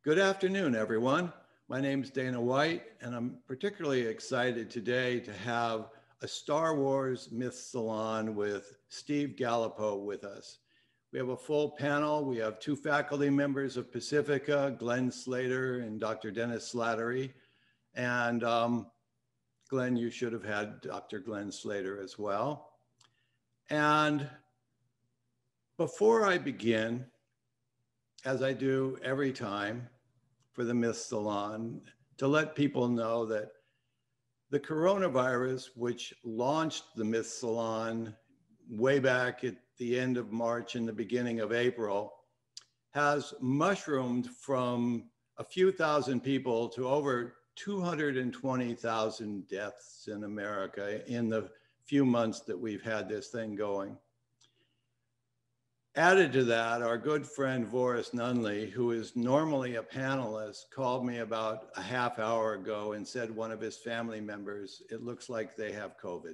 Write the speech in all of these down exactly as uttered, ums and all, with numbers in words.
Good afternoon, everyone. My name is Dana White, and I'm particularly excited today to have a Star Wars Myth Salon with Steve Galipeau with us. We have a full panel. We have two faculty members of Pacifica, Glenn Slater and Doctor Dennis Slattery. And um, Glenn, you should have had Doctor Glenn Slater as well. And before I begin, as I do every time for the Myth Salon, to let people know that the coronavirus, which launched the Myth Salon way back at the end of March and the beginning of April, has mushroomed from a few thousand people to over two hundred twenty thousand deaths in America in the few months that we've had this thing going. Added to that, our good friend Voris Nunley, who is normally a panelist, called me about a half hour ago and said one of his family members, it looks like they have COVID.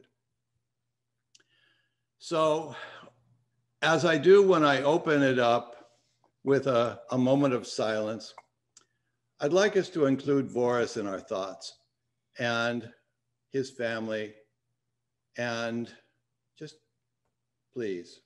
So, as I do when I open it up with a, a moment of silence, I'd like us to include Voris in our thoughts and his family, and just please.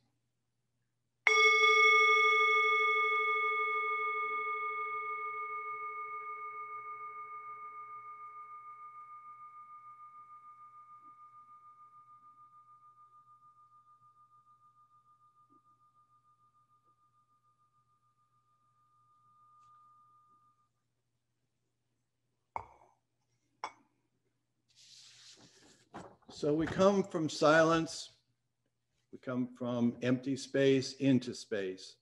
So we come from silence, we come from empty space into space.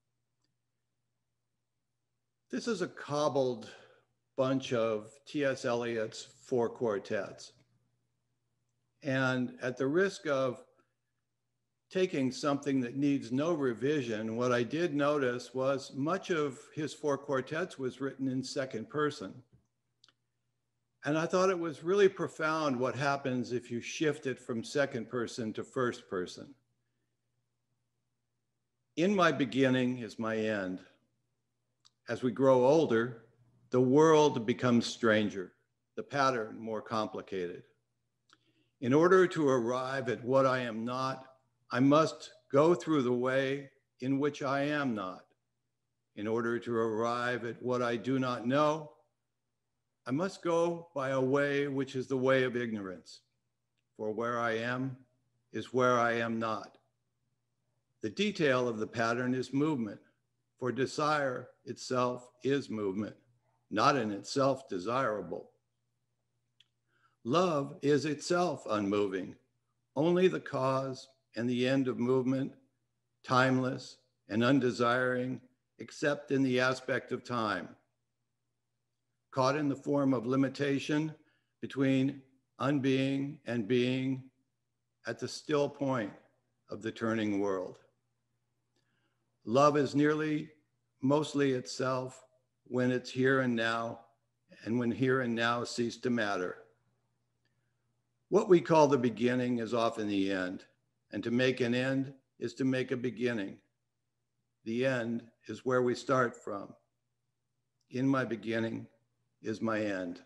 This is a cobbled bunch of T S Eliot's four quartets. And at the risk of taking something that needs no revision, what I did notice was much of his four quartets was written in second person. And I thought it was really profound what happens if you shift it from second person to first person. In my beginning is my end. As we grow older, the world becomes stranger, the pattern more complicated. In order to arrive at what I am not, I must go through the way in which I am not. In order to arrive at what I do not know, I must go by a way which is the way of ignorance, for where I am is where I am not. The detail of the pattern is movement, for desire itself is movement, not in itself desirable. Love is itself unmoving, only the cause and the end of movement, timeless and undesiring, except in the aspect of time. Caught in the form of limitation between unbeing and being at the still point of the turning world. Love is nearly mostly itself when it's here and now, and when here and now cease to matter. What we call the beginning is often the end, and to make an end is to make a beginning. The end is where we start from. In my beginning is my end.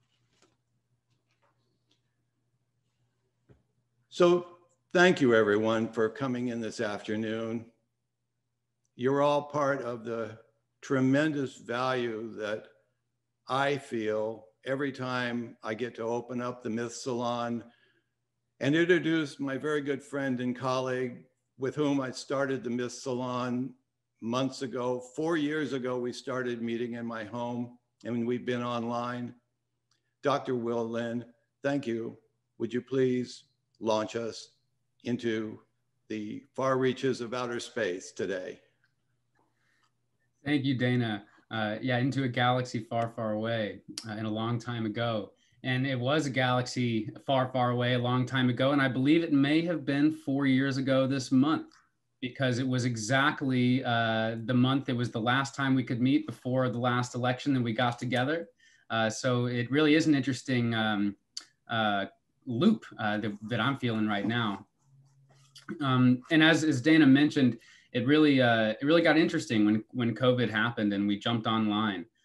So thank you everyone for coming in this afternoon. You're all part of the tremendous value that I feel every time I get to open up the Myth Salon and introduce my very good friend and colleague with whom I started the Myth Salon months ago. Four years ago, we started meeting in my home, and we've been online. Doctor Will Lin, thank you. Would you please launch us into the far reaches of outer space today? Thank you, Dana. Uh, yeah, into a galaxy far, far away uh, and a long time ago. And it was a galaxy far, far away a long time ago. And I believe it may have been four years ago this month, because it was exactly uh, the month, it was the last time we could meet before the last election that we got together. Uh, so it really is an interesting um, uh, loop uh, that, that I'm feeling right now. Um, and as, as Dana mentioned, it really, uh, it really got interesting when, when COVID happened and we jumped online.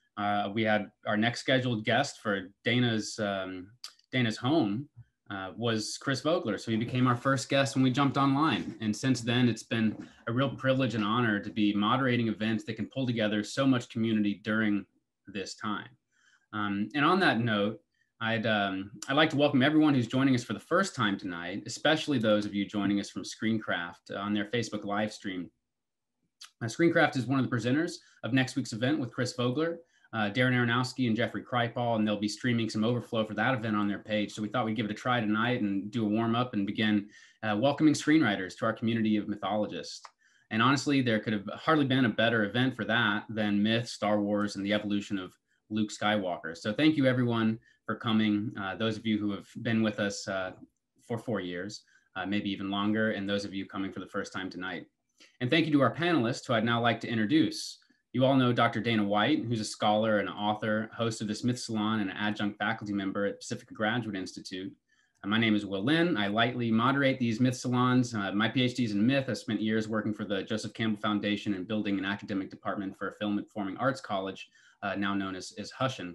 Uh, we had our next scheduled guest for Dana's, um, Dana's home uh, was Chris Vogler. So he became our first guest when we jumped online. And since then, it's been a real privilege and honor to be moderating events that can pull together so much community during this time. Um, and on that note, I'd, um, I'd like to welcome everyone who's joining us for the first time tonight, especially those of you joining us from Screencraft on their Facebook live stream. Uh, Screencraft is one of the presenters of next week's event with Chris Vogler, uh, Darren Aronofsky, and Jeffrey Kripal, and they'll be streaming some overflow for that event on their page. So we thought we'd give it a try tonight and do a warm up and begin uh, welcoming screenwriters to our community of mythologists. And honestly, there could have hardly been a better event for that than myth, Star Wars, and the evolution of Luke Skywalker. So thank you everyone for coming. Uh, those of you who have been with us uh, for four years, uh, maybe even longer, and those of you coming for the first time tonight. And thank you to our panelists who I'd now like to introduce. You all know Doctor Dana White, who's a scholar and author, host of this Myth Salon, and an adjunct faculty member at Pacifica Graduate Institute. Uh, my name is Will Lynn. I lightly moderate these Myth Salons. Uh, my PhD is in myth. I spent years working for the Joseph Campbell Foundation and building an academic department for a film and performing arts college, uh, now known as, as Hushin.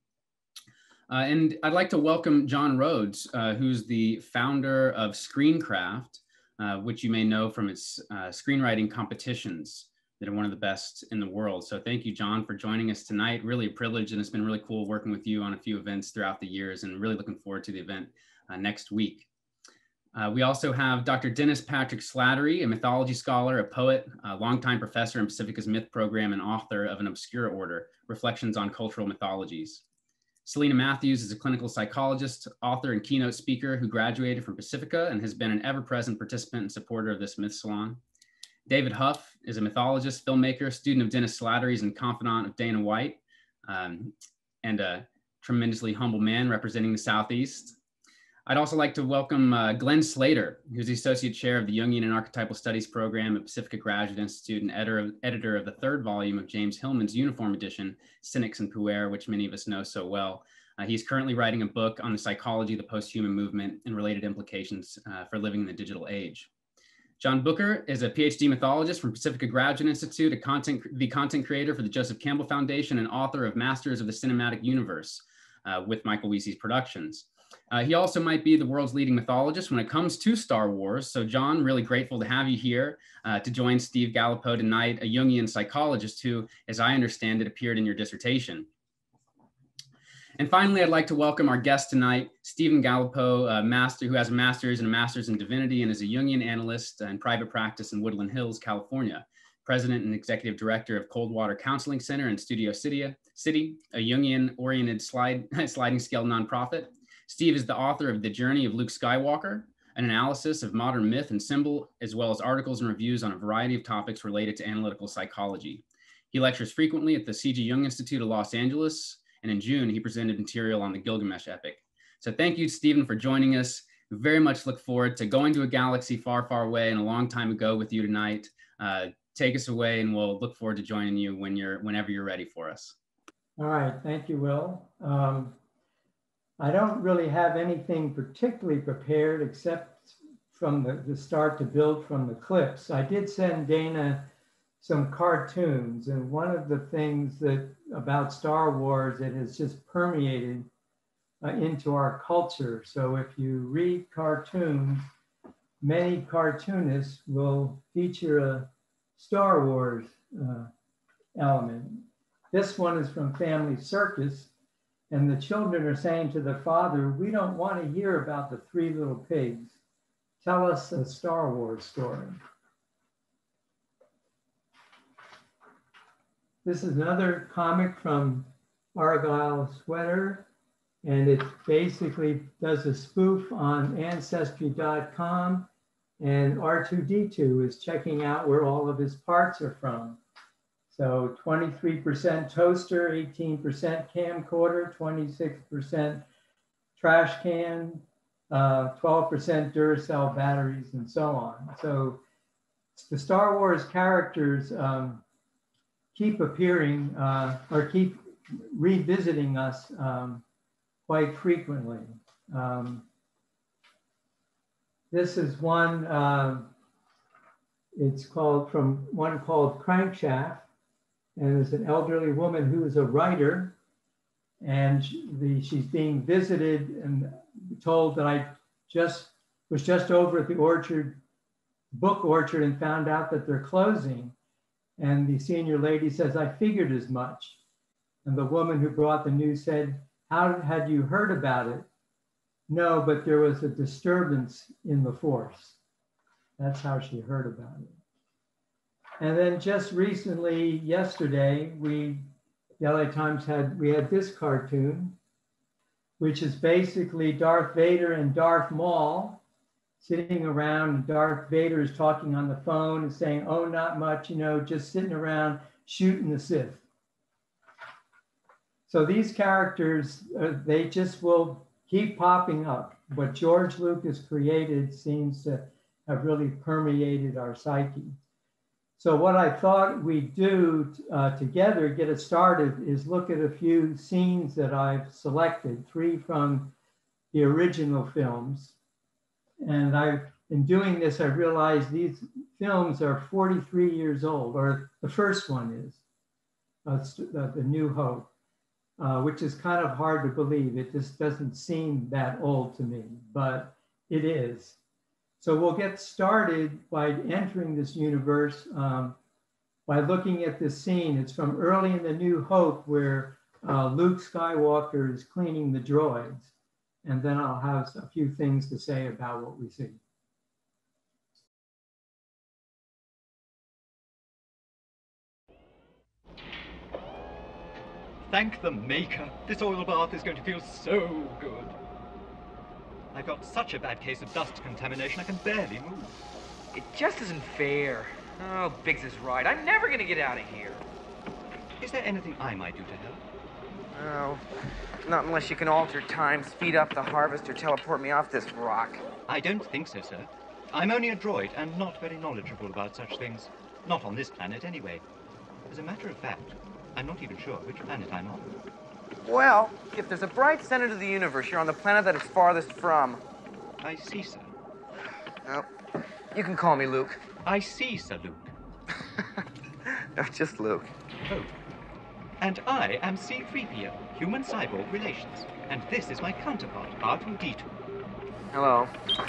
Uh, and I'd like to welcome John Rhodes, uh, who's the founder of Screencraft, uh, which you may know from its uh, screenwriting competitions that are one of the best in the world. So thank you, John, for joining us tonight. Really a privilege, and it's been really cool working with you on a few events throughout the years, and really looking forward to the event uh, next week. Uh, we also have Doctor Dennis Patrick Slattery, a mythology scholar, a poet, a longtime professor in Pacifica's Myth program, and author of An Obscure Order, Reflections on Cultural Mythologies. Selena Matthews is a clinical psychologist, author, and keynote speaker who graduated from Pacifica and has been an ever-present participant and supporter of this Myth Salon. David Huff is a mythologist, filmmaker, student of Dennis Slattery's, and confidant of Dana White, um, and a tremendously humble man representing the Southeast. I'd also like to welcome uh, Glenn Slater, who's the Associate Chair of the Jungian and Archetypal Studies program at Pacifica Graduate Institute and editor of, editor of the third volume of James Hillman's uniform edition, Cynics and Puer, which many of us know so well. Uh, he's currently writing a book on the psychology of the post-human movement and related implications uh, for living in the digital age. John Booker is a PhD mythologist from Pacifica Graduate Institute, a content, the content creator for the Joseph Campbell Foundation, and author of Masters of the Cinematic Universe uh, with Michael Weisey's Productions. Uh, he also might be the world's leading mythologist when it comes to Star Wars. So John, really grateful to have you here uh, to join Steve Galipeau tonight, a Jungian psychologist who, as I understand it, appeared in your dissertation. And finally, I'd like to welcome our guest tonight, Stephen Galipeau, a master who has a master's and a master's in divinity and is a Jungian analyst in private practice in Woodland Hills, California. President and executive director of Coldwater Counseling Center in Studio City, City a Jungian-oriented slide, sliding scale nonprofit. Steve is the author of The Journey of Luke Skywalker, an analysis of modern myth and symbol, as well as articles and reviews on a variety of topics related to analytical psychology. He lectures frequently at the C G Jung Institute of Los Angeles, and in June, he presented material on the Gilgamesh Epic. So thank you, Stephen, for joining us. We very much look forward to going to a galaxy far, far away and a long time ago with you tonight. Uh, take us away, and we'll look forward to joining you when you're, whenever you're ready for us. All right, thank you, Will. Um, I don't really have anything particularly prepared except from the, the start to build from the clips. I did send Dana some cartoons, and one of the things that about Star Wars, it has just permeated uh, into our culture. So if you read cartoons, many cartoonists will feature a Star Wars uh, element. This one is from Family Circus, and the children are saying to the father, "We don't want to hear about the three little pigs. Tell us a Star Wars story." This is another comic from Argyle Sweater, and it basically does a spoof on Ancestry dot com, and R two D two is checking out where all of his parts are from. So twenty-three percent toaster, eighteen percent camcorder, twenty-six percent trash can, uh, twelve percent Duracell batteries, and so on. So the Star Wars characters um, keep appearing uh, or keep revisiting us um, quite frequently. Um, this is one, uh, it's called from one called Crankshaft. And there's an elderly woman who is a writer, and the, she's being visited and told that I just was just over at the orchard, book orchard, and found out that they're closing. And the senior lady says, I figured as much. And the woman who brought the news said, how had you heard about it? No, but there was a disturbance in the force. That's how she heard about it. And then just recently, yesterday, we, the L A Times had, we had this cartoon, which is basically Darth Vader and Darth Maul sitting around, and Darth Vader is talking on the phone and saying, oh, not much, you know, just sitting around shooting the Sith. So these characters, uh, they just will keep popping up. What George Lucas created seems to have really permeated our psyche. So what I thought we'd do uh, together, get it started, is look at a few scenes that I've selected, three from the original films. And I, in doing this, I realized these films are forty-three years old, or the first one is, uh, The New Hope, uh, which is kind of hard to believe. It just doesn't seem that old to me, but it is. So we'll get started by entering this universe um, by looking at this scene. It's from early in The New Hope, where uh, Luke Skywalker is cleaning the droids. And then I'll have a few things to say about what we see. Thank the maker. This oil bath is going to feel so good. I've got such a bad case of dust contamination, I can barely move. It just isn't fair. Oh, Biggs is right. I'm never gonna get out of here. Is there anything I might do to help? Oh, not unless you can alter time, speed up the harvest, or teleport me off this rock. I don't think so, sir. I'm only a droid and not very knowledgeable about such things. Not on this planet, anyway. As a matter of fact, I'm not even sure which planet I'm on. Well, if there's a bright center to the universe, you're on the planet that it's farthest from. I see, sir. Oh, you can call me Luke. I see, Sir Luke. No, just Luke. Oh. And I am C three P O, Human-Cyborg Relations. And this is my counterpart, R two D two. Hello.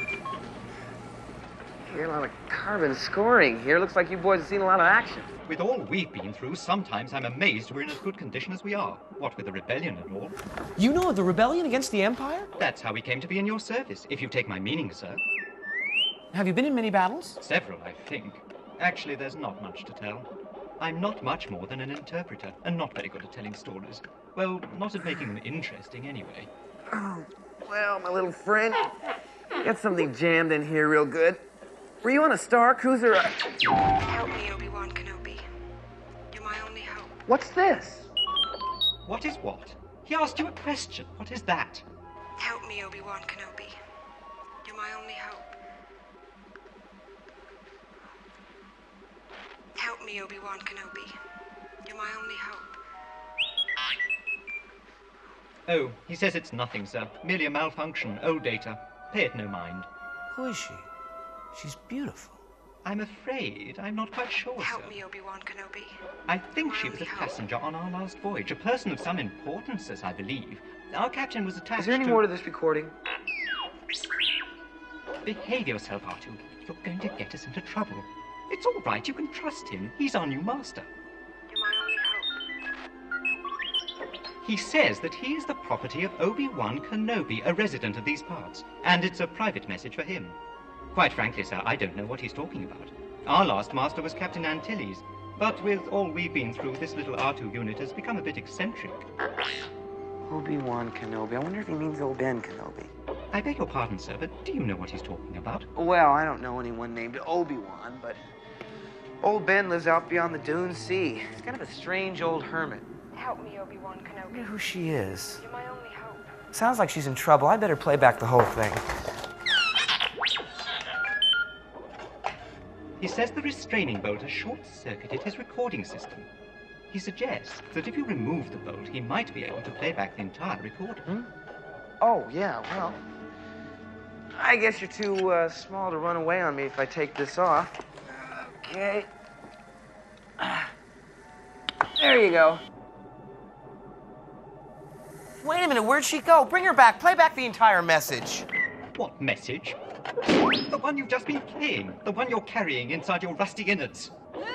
Hear a lot of carbon scoring here. Looks like you boys have seen a lot of action. With all we've been through, sometimes I'm amazed we're in as good condition as we are. What with the rebellion and all. You know of the rebellion against the Empire? That's how we came to be in your service, if you take my meaning, sir. Have you been in many battles? Several, I think. Actually, there's not much to tell. I'm not much more than an interpreter, and not very good at telling stories. Well, not at making them interesting, anyway. Oh, well, my little friend, got something jammed in here real good. Were you on a Star Cruiser? Help me, Obi-Wan Kenobi. You're my only hope. What's this? What is what? He asked you a question. What is that? Help me, Obi-Wan Kenobi. You're my only hope. Help me, Obi-Wan Kenobi. You're my only hope. Oh, he says it's nothing, sir. Merely a malfunction, old data. Pay it no mind. Who is she? She's beautiful. I'm afraid I'm not quite sure, Help sir. me, Obi-Wan Kenobi. I think she was a passenger on our last voyage, a person of some importance, as I believe. Our captain was attached to... Is there any more to this recording? Behave yourself, R two. You're going to get us into trouble. It's all right, you can trust him. He's our new master. You're my only hope. He says that he is the property of Obi-Wan Kenobi, a resident of these parts, and it's a private message for him. Quite frankly, sir, I don't know what he's talking about. Our last master was Captain Antilles, but with all we've been through, this little R two unit has become a bit eccentric. Obi-Wan Kenobi. I wonder if he means old Ben Kenobi. I beg your pardon, sir, but do you know what he's talking about? Well, I don't know anyone named Obi-Wan, but old Ben lives out beyond the Dune Sea. He's kind of a strange old hermit. Help me, Obi-Wan I Kenobi. wonder who she is. You're my only hope. Sounds like she's in trouble. I better play back the whole thing. He says the restraining bolt has short-circuited his recording system. He suggests that if you remove the bolt, he might be able to play back the entire recording. Hmm? Oh, yeah, well, I guess you're too uh, small to run away on me if I take this off. Okay. There you go. Wait a minute, where'd she go? Bring her back. Play back the entire message. What message? The one you've just been playing. The one you're carrying inside your rusty innards.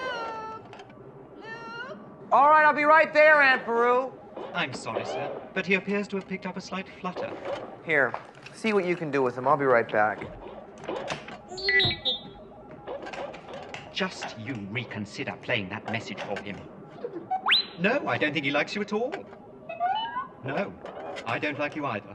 All right, I'll be right there, Aunt Peru. I'm sorry, sir, but he appears to have picked up a slight flutter. Here, see what you can do with him. I'll be right back. Just you reconsider playing that message for him. No, I don't think he likes you at all. No, I don't like you either.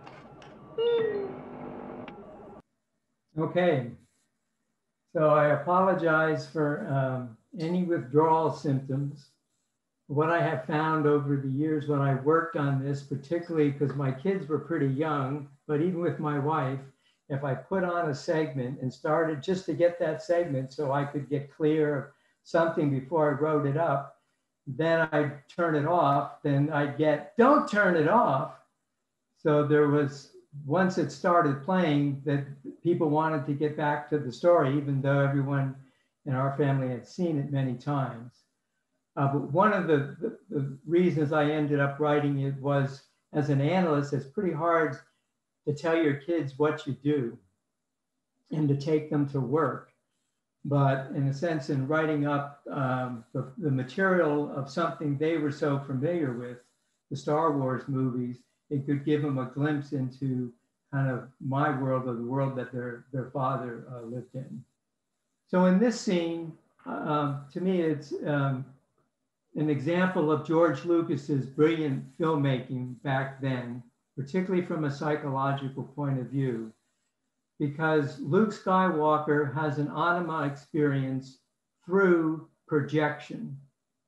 Okay, so I apologize for um, any withdrawal symptoms. What I have found over the years when I worked on this, particularly because my kids were pretty young, but even with my wife, if I put on a segment and started just to get that segment so I could get clear of something before I wrote it up, then I'd turn it off, then I'd get, don't turn it off. So there was, once it started playing, that people wanted to get back to the story, even though everyone in our family had seen it many times. Uh, but one of the, the, the reasons I ended up writing it was, as an analyst, it's pretty hard to tell your kids what you do and to take them to work. But in a sense, in writing up um, the, the material of something they were so familiar with, the Star Wars movies, it could give them a glimpse into kind of my world, or the world that their, their father uh, lived in. So in this scene, um, to me, it's um, an example of George Lucas's brilliant filmmaking back then, particularly from a psychological point of view, because Luke Skywalker has an anima experience through projection.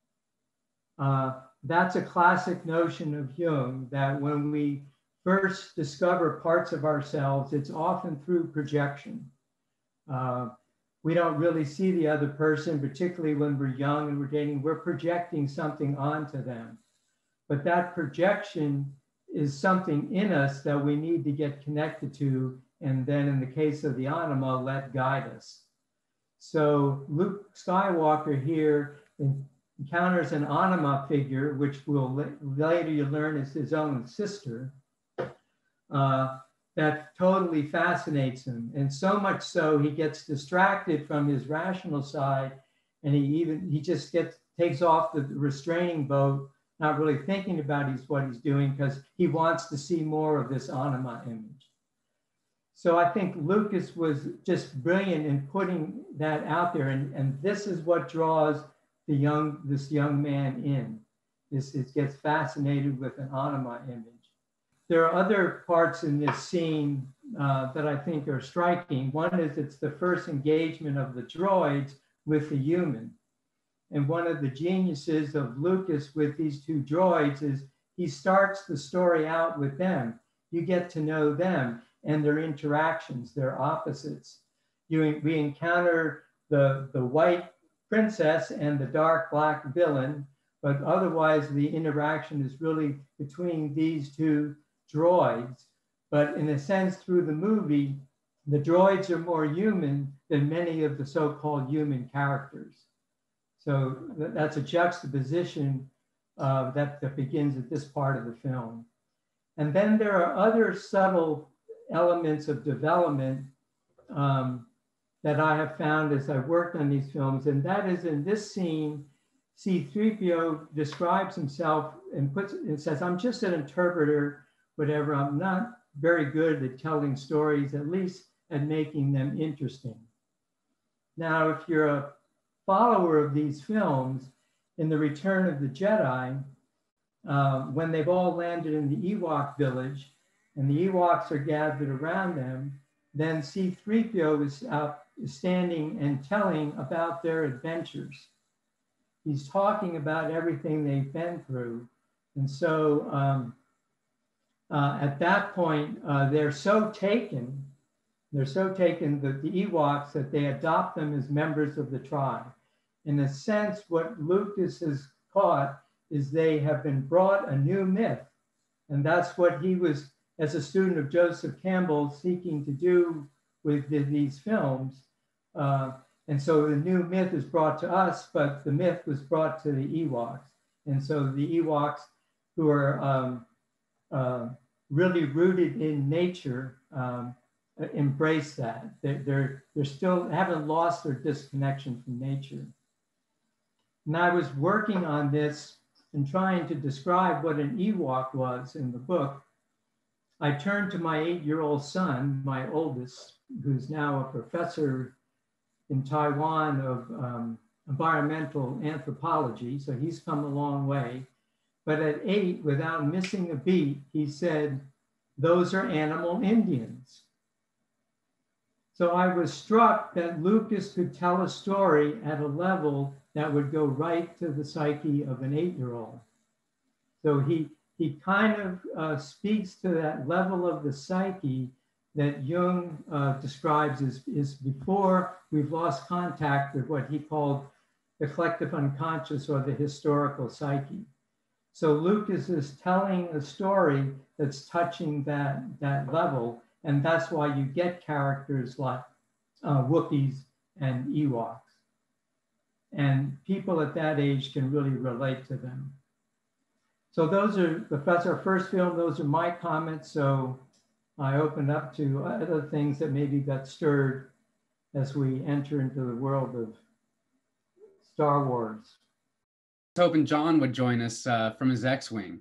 Uh, that's a classic notion of Jung, that when we first discover parts of ourselves, it's often through projection. Uh, we don't really see the other person, particularly when we're young and we're dating, we're projecting something onto them. But that projection is something in us that we need to get connected to, and then in the case of the anima, let guide us. So Luke Skywalker here encounters an anima figure, which will later you learn is his own sister, uh, that totally fascinates him. And so much so, he gets distracted from his rational side, and he even, he just gets, takes off the restraining boat, not really thinking about he's, what he's doing, because he wants to see more of this anima image. So I think Lucas was just brilliant in putting that out there. And, and this is what draws the young, this young man in. This, it gets fascinated with an anima image. There are other parts in this scene uh, that I think are striking. One is it's the first engagement of the droids with the human. And one of the geniuses of Lucas with these two droids is he starts the story out with them. You get to know them and their interactions, their opposites. You, we encounter the, the white princess and the dark black villain, but otherwise the interaction is really between these two droids. But in a sense, through the movie, the droids are more human than many of the so-called human characters. So that's a juxtaposition uh, that, that begins at this part of the film. And then there are other subtle elements of development um, that I have found as I've worked on these films. And that is in this scene, C three P O describes himself and puts and says, I'm just an interpreter, whatever. I'm not very good at telling stories, at least at making them interesting. Now, if you're a follower of these films, in The Return of the Jedi, uh, when they've all landed in the Ewok village and the Ewoks are gathered around them, then C three P O is, uh, is standing and telling about their adventures. He's talking about everything they've been through. And so um, uh, at that point, uh, they're so taken, they're so taken, the, the Ewoks, that they adopt them as members of the tribe. In a sense, what Lucas has caught is they have been brought a new myth. And that's what he was, as a student of Joseph Campbell, seeking to do with the, these films. Uh, and so the new myth is brought to us, but the myth was brought to the Ewoks. And so the Ewoks, who are um, uh, really rooted in nature, um, embrace that. They're, they're, they're still haven't lost their disconnection from nature. And I was working on this and trying to describe what an Ewok was in the book. I turned to my eight-year-old son, my oldest, who's now a professor in Taiwan of um, environmental anthropology. So he's come a long way. But at eight, without missing a beat, he said, "Those are animal Indians." So I was struck that Lucas could tell a story at a level that would go right to the psyche of an eight-year-old. So he, he kind of uh, speaks to that level of the psyche that Jung uh, describes as is before we've lost contact with what he called the collective unconscious or the historical psyche. So Lucas is telling a story that's touching that, that level, and that's why you get characters like uh, Wookiees and Ewoks. And people at that age can really relate to them. So those are, that's our first film, those are my comments. So I open up to other things that maybe got stirred as we enter into the world of Star Wars. I was hoping John would join us uh, from his X-Wing.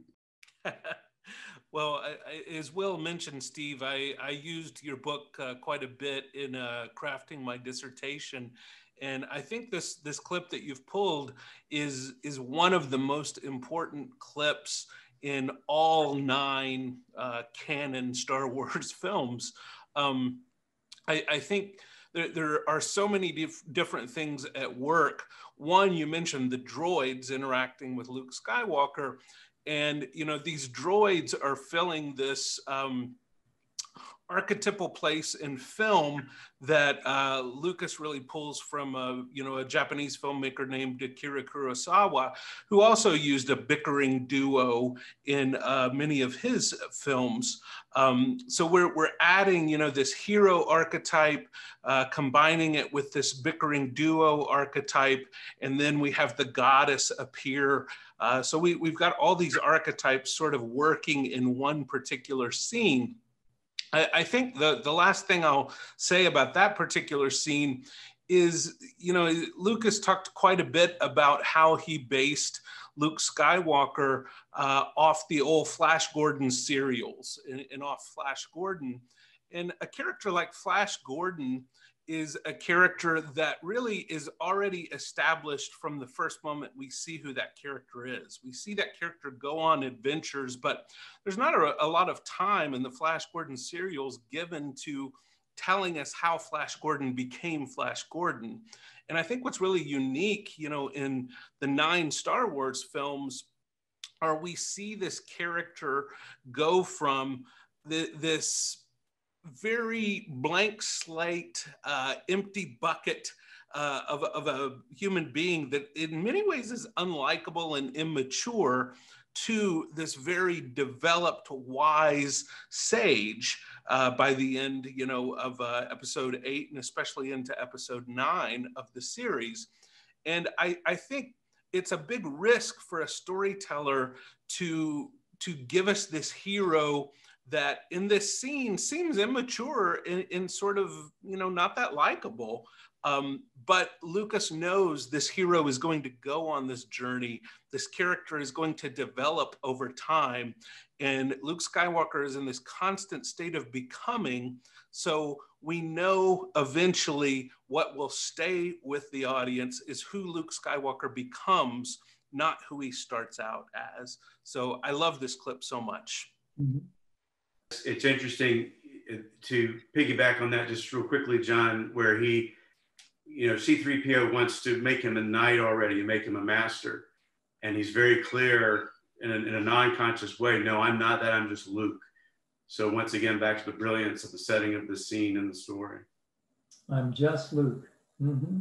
Well, I, I, as Will mentioned, Steve, I, I used your book uh, quite a bit in uh, crafting my dissertation. And I think this, this clip that you've pulled is, is one of the most important clips in all nine uh, canon Star Wars films. Um, I, I think there, there are so many dif different things at work. One, you mentioned the droids interacting with Luke Skywalker. And, you know, these droids are filling this um, archetypal place in film that uh, Lucas really pulls from a, you know, a Japanese filmmaker named Akira Kurosawa, who also used a bickering duo in uh, many of his films. Um, so we're, we're adding, you know, this hero archetype, uh, combining it with this bickering duo archetype, and then we have the goddess appear. Uh, so we, we've got all these archetypes sort of working in one particular scene. I, I think the, the last thing I'll say about that particular scene is, you know, Lucas talked quite a bit about how he based Luke Skywalker uh, off the old Flash Gordon serials and, and off Flash Gordon. And a character like Flash Gordon is a character that really is already established from the first moment we see who that character is. We see that character go on adventures, but there's not a, a lot of time in the Flash Gordon serials given to telling us how Flash Gordon became Flash Gordon. And I think what's really unique, you know, in the nine Star Wars films are we see this character go from the, this very blank slate, uh, empty bucket uh, of, of a human being that in many ways is unlikable and immature to this very developed, wise sage uh, by the end, you know, of uh, episode eight and especially into episode nine of the series. And I, I think it's a big risk for a storyteller to, to give us this hero that in this scene seems immature and, and sort of, you know, not that likable. Um, but Lucas knows this hero is going to go on this journey. This character is going to develop over time. And Luke Skywalker is in this constant state of becoming. So we know eventually what will stay with the audience is who Luke Skywalker becomes, not who he starts out as. So I love this clip so much. Mm-hmm. It's interesting to piggyback on that just real quickly, John, where he, you know, C three P O wants to make him a knight already and make him a master. And he's very clear in a, in a non-conscious way, no, I'm not that, I'm just Luke. So once again, back to the brilliance of the setting of the scene and the story. I'm just Luke. Mm-hmm.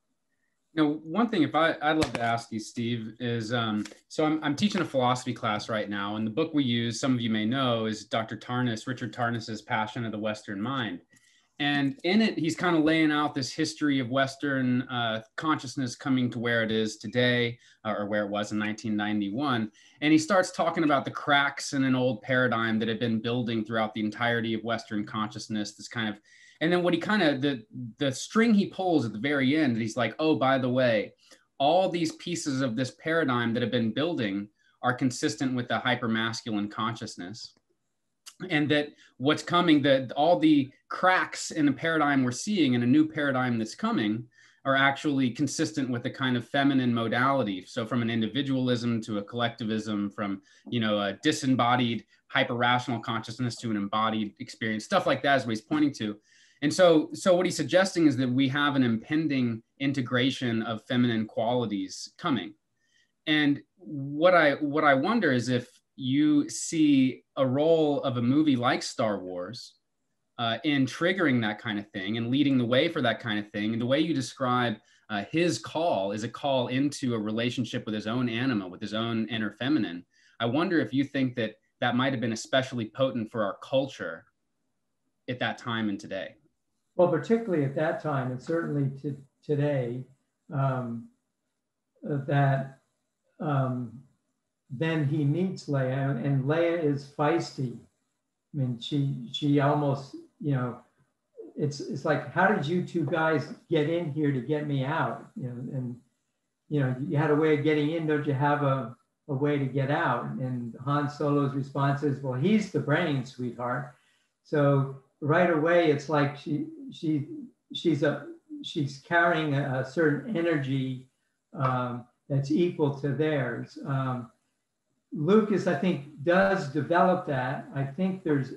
You know, one thing if I, I'd love to ask you, Steve, is, um, so I'm, I'm teaching a philosophy class right now, and the book we use, some of you may know, is Doctor Tarnas, Richard Tarnas's Passion of the Western Mind. And in it, he's kind of laying out this history of Western uh, consciousness coming to where it is today, uh, or where it was in nineteen ninety-one. And he starts talking about the cracks in an old paradigm that had been building throughout the entirety of Western consciousness, this kind of, and then what he kind of, the, the string he pulls at the very end, he's like, oh, by the way, all these pieces of this paradigm that have been building are consistent with the hypermasculine consciousness. And that what's coming, that all the cracks in the paradigm we're seeing in a new paradigm that's coming are actually consistent with the kind of feminine modality. So from an individualism to a collectivism, from, you know, a disembodied hyper-rational consciousness to an embodied experience, stuff like that is what he's pointing to. And so, so what he's suggesting is that we have an impending integration of feminine qualities coming. And what I, what I wonder is if you see a role of a movie like Star Wars uh, in triggering that kind of thing and leading the way for that kind of thing. And the way you describe uh, his call is a call into a relationship with his own anima, with his own inner feminine. I wonder if you think that that might have been especially potent for our culture at that time and today. Well, particularly at that time, and certainly to today, um, that um, then he meets Leia, and Leia is feisty. I mean, she she almost, you know, it's it's like, how did you two guys get in here to get me out? You know, and you know, you had a way of getting in, don't you have a, a way to get out? And Han Solo's response is, well, he's the brain, sweetheart. So right away, it's like she she she's a she's carrying a, a certain energy um, that's equal to theirs. Um, Lucas, I think, does develop that. I think there's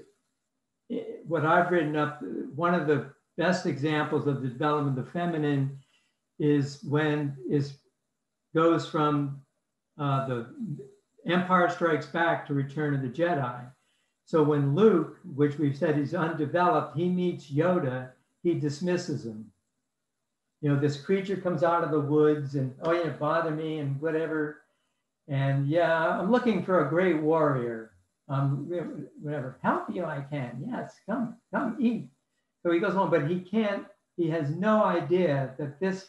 what I've written up. One of the best examples of the development of the feminine is when is goes from uh, the Empire Strikes Back to Return of the Jedi. So when Luke, which we've said is undeveloped, he meets Yoda, he dismisses him. You know, this creature comes out of the woods and, oh, yeah, bother me and whatever. And yeah, I'm looking for a great warrior. Um, whatever, help you I can. Yes, come, come eat. So he goes on, but he can't, he has no idea that this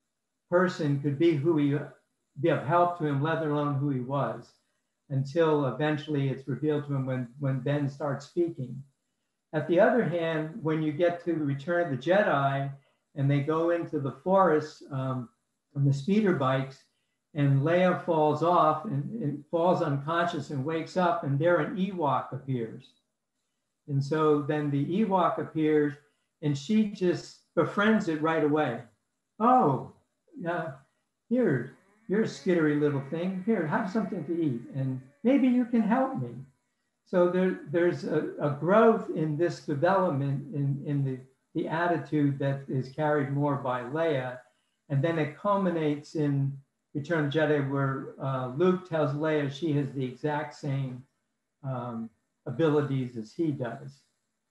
person could be who he, be of help to him, let alone who he was, until eventually it's revealed to him when, when Ben starts speaking. At the other hand, when you get to the Return of the Jedi and they go into the forest um, on the speeder bikes, and Leia falls off and, and falls unconscious and wakes up, and there an Ewok appears. And so then the Ewok appears and she just befriends it right away. Oh, uh, here, you're a skittery little thing. Here, have something to eat and maybe you can help me. So there, there's a, a growth in this development in, in the, the attitude that is carried more by Leia. And then it culminates in Return of the Jedi, where uh, Luke tells Leia she has the exact same um, abilities as he does.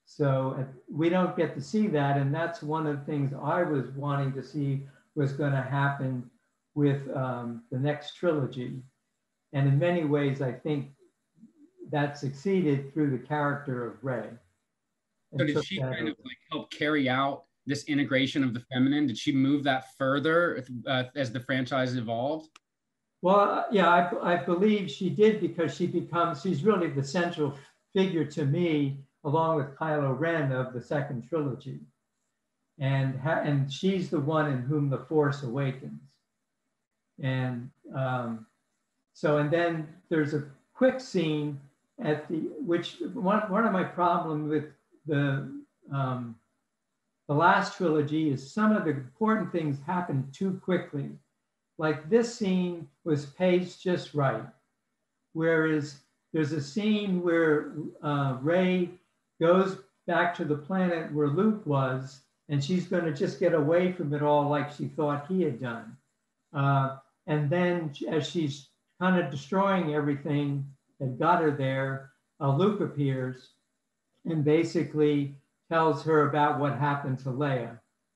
So uh, we don't get to see that. And that's one of the things I was wanting to see was going to happen with um, the next trilogy. And in many ways, I think that succeeded through the character of Rey. So did she kind of like help carry out this integration of the feminine? Did she move that further uh, as the franchise evolved? Well, yeah, I, I believe she did, because she becomes, she's really the central figure to me, along with Kylo Ren of the second trilogy. And, ha and she's the one in whom the Force awakens. And um, so, and then there's a quick scene at the, which one, one of my problems with the, um, the last trilogy is some of the important things happen too quickly. Like this scene was paced just right. Whereas there's a scene where uh, Rey goes back to the planet where Luke was, and she's going to just get away from it all like she thought he had done. Uh, and then as she's kind of destroying everything that got her there, uh, Luke appears and basically tells her about what happened to Leia.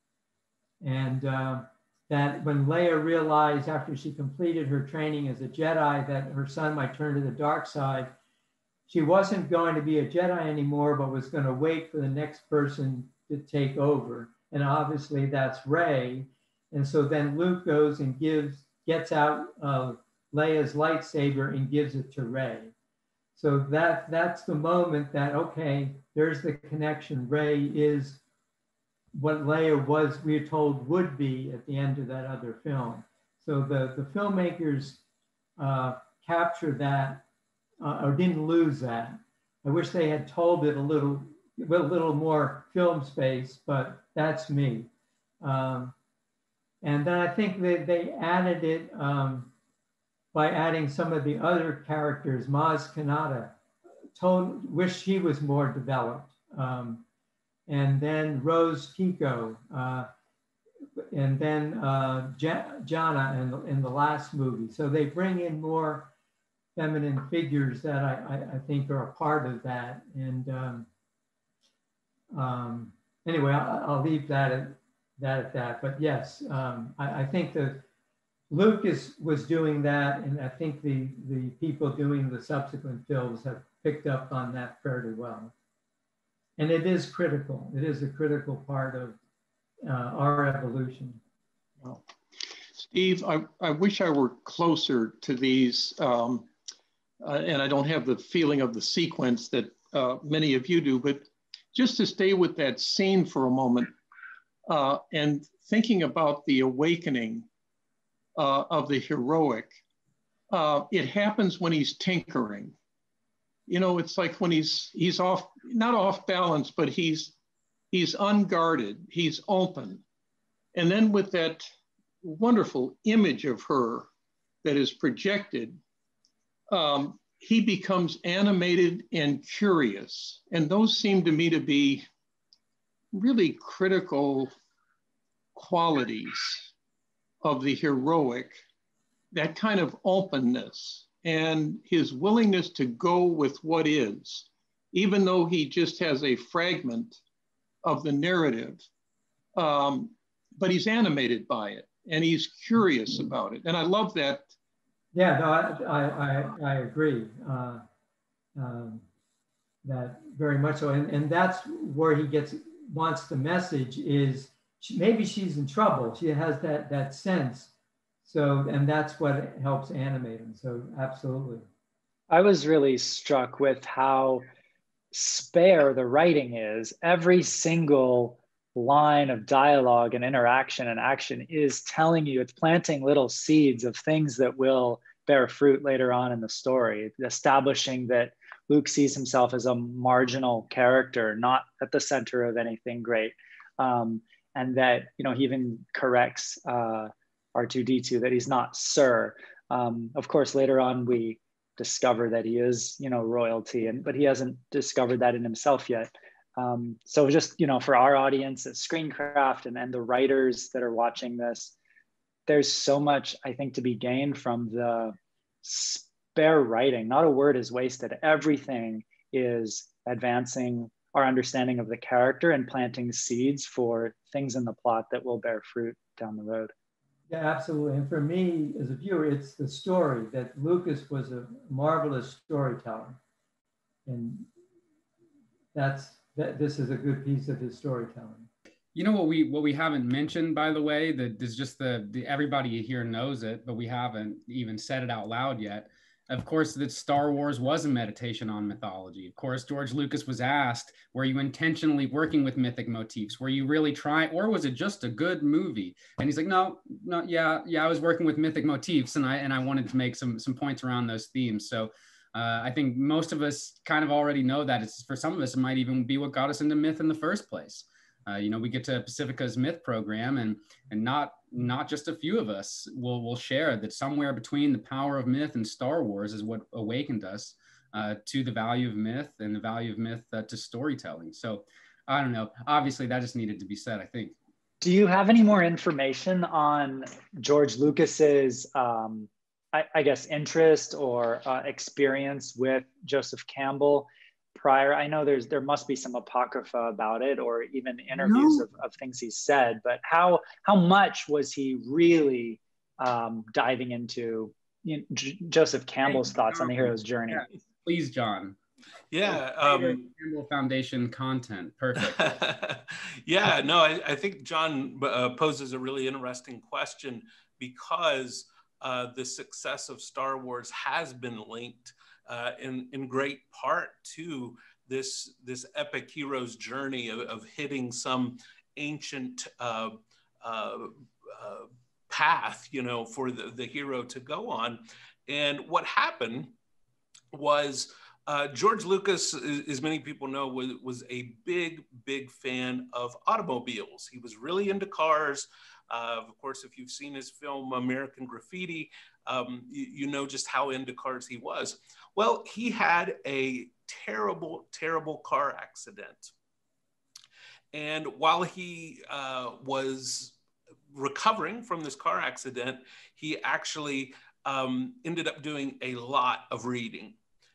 And uh, that when Leia realized after she completed her training as a Jedi that her son might turn to the dark side, she wasn't going to be a Jedi anymore, but was going to wait for the next person to take over. And obviously that's Rey. And so then Luke goes and gives, gets out uh, Leia's lightsaber and gives it to Rey. So that, that's the moment that, okay, there's the connection. Rey is what Leia was, we are told, would be at the end of that other film. So the, the filmmakers uh, captured that, uh, or didn't lose that. I wish they had told it a little, a little more film space, but that's me. Um, and then I think that they added it um, by adding some of the other characters. Maz Kanata, told, wish he was more developed. Um, and then Rose Tico, uh, and then uh, Jana in the, in the last movie. So they bring in more feminine figures that I, I, I think are a part of that. And um, um, anyway, I'll, I'll leave that at that. At that. But yes, um, I, I think that Lucas was doing that, and I think the, the people doing the subsequent films have picked up on that fairly well. And it is critical. It is a critical part of uh, our evolution. Well, Steve, I, I wish I were closer to these, um, uh, and I don't have the feeling of the sequence that uh, many of you do, but just to stay with that scene for a moment uh, and thinking about the awakening uh, of the heroic, uh, it happens when he's tinkering. You know, it's like when he's he's off, not off balance, but he's he's unguarded, he's open. And then with that wonderful image of her that is projected, um, he becomes animated and curious. And those seem to me to be really critical qualities of the heroic, that kind of openness and his willingness to go with what is, even though he just has a fragment of the narrative, um, but he's animated by it and he's curious about it. And I love that. Yeah, no, I, I, I, I agree. Uh, um, that very much so. And, and that's where he gets, wants the message is she, maybe she's in trouble. She has that, that sense. So, and that's what helps animate him. So absolutely. I was really struck with how spare the writing is. Every single line of dialogue and interaction and action is telling you, it's planting little seeds of things that will bear fruit later on in the story, establishing that Luke sees himself as a marginal character, not at the center of anything great. Um, and that, you know, he even corrects uh, R two D two that he's not Sir. Um, of course, later on, we discover that he is, you know, royalty, and but he hasn't discovered that in himself yet. Um, so just, you know, for our audience at Screencraft and, and the writers that are watching this, there's so much, I think, to be gained from the spare writing. Not a word is wasted. Everything is advancing our understanding of the character and planting seeds for things in the plot that will bear fruit down the road. Yeah, absolutely. And for me, as a viewer, it's the story that Lucas was a marvelous storyteller. And that's, that this is a good piece of his storytelling. You know what we what we haven't mentioned, by the way, that is just the, the everybody here knows it, but we haven't even said it out loud yet. Of course, that Star Wars was a meditation on mythology. Of course, George Lucas was asked, were you intentionally working with mythic motifs? Were you really trying, or was it just a good movie? And he's like, no, no, yeah, yeah, I was working with mythic motifs, and I and I wanted to make some some points around those themes. So uh, I think most of us kind of already know that. It's, for some of us, it might even be what got us into myth in the first place. Uh, you know, we get to Pacifica's myth program, and and not not just a few of us will will share that somewhere between the power of myth and Star Wars is what awakened us uh, to the value of myth and the value of myth uh, to storytelling. So I don't know. Obviously, that just needed to be said, I think. Do you have any more information on George Lucas's, um, I, I guess, interest or uh, experience with Joseph Campbell prior? I know there's there must be some apocrypha about it, or even interviews no. of, of things he said, but how how much was he really um, diving into you know, J- Joseph Campbell's hey, thoughts John, on the hero's journey? Yeah, please, John. Yeah. Um, Campbell Foundation content. Perfect. Yeah, no, I, I think John uh, poses a really interesting question because uh, the success of Star Wars has been linked uh, in, in great part to this, this epic hero's journey of, of hitting some ancient uh, uh, uh, path, you know, for the, the hero to go on. And what happened was uh, George Lucas, as many people know, was, was a big, big fan of automobiles. He was really into cars. Uh, of course, if you've seen his film American Graffiti, um, you, you know just how into cars he was. Well, he had a terrible, terrible car accident. And while he uh, was recovering from this car accident, he actually um, ended up doing a lot of reading.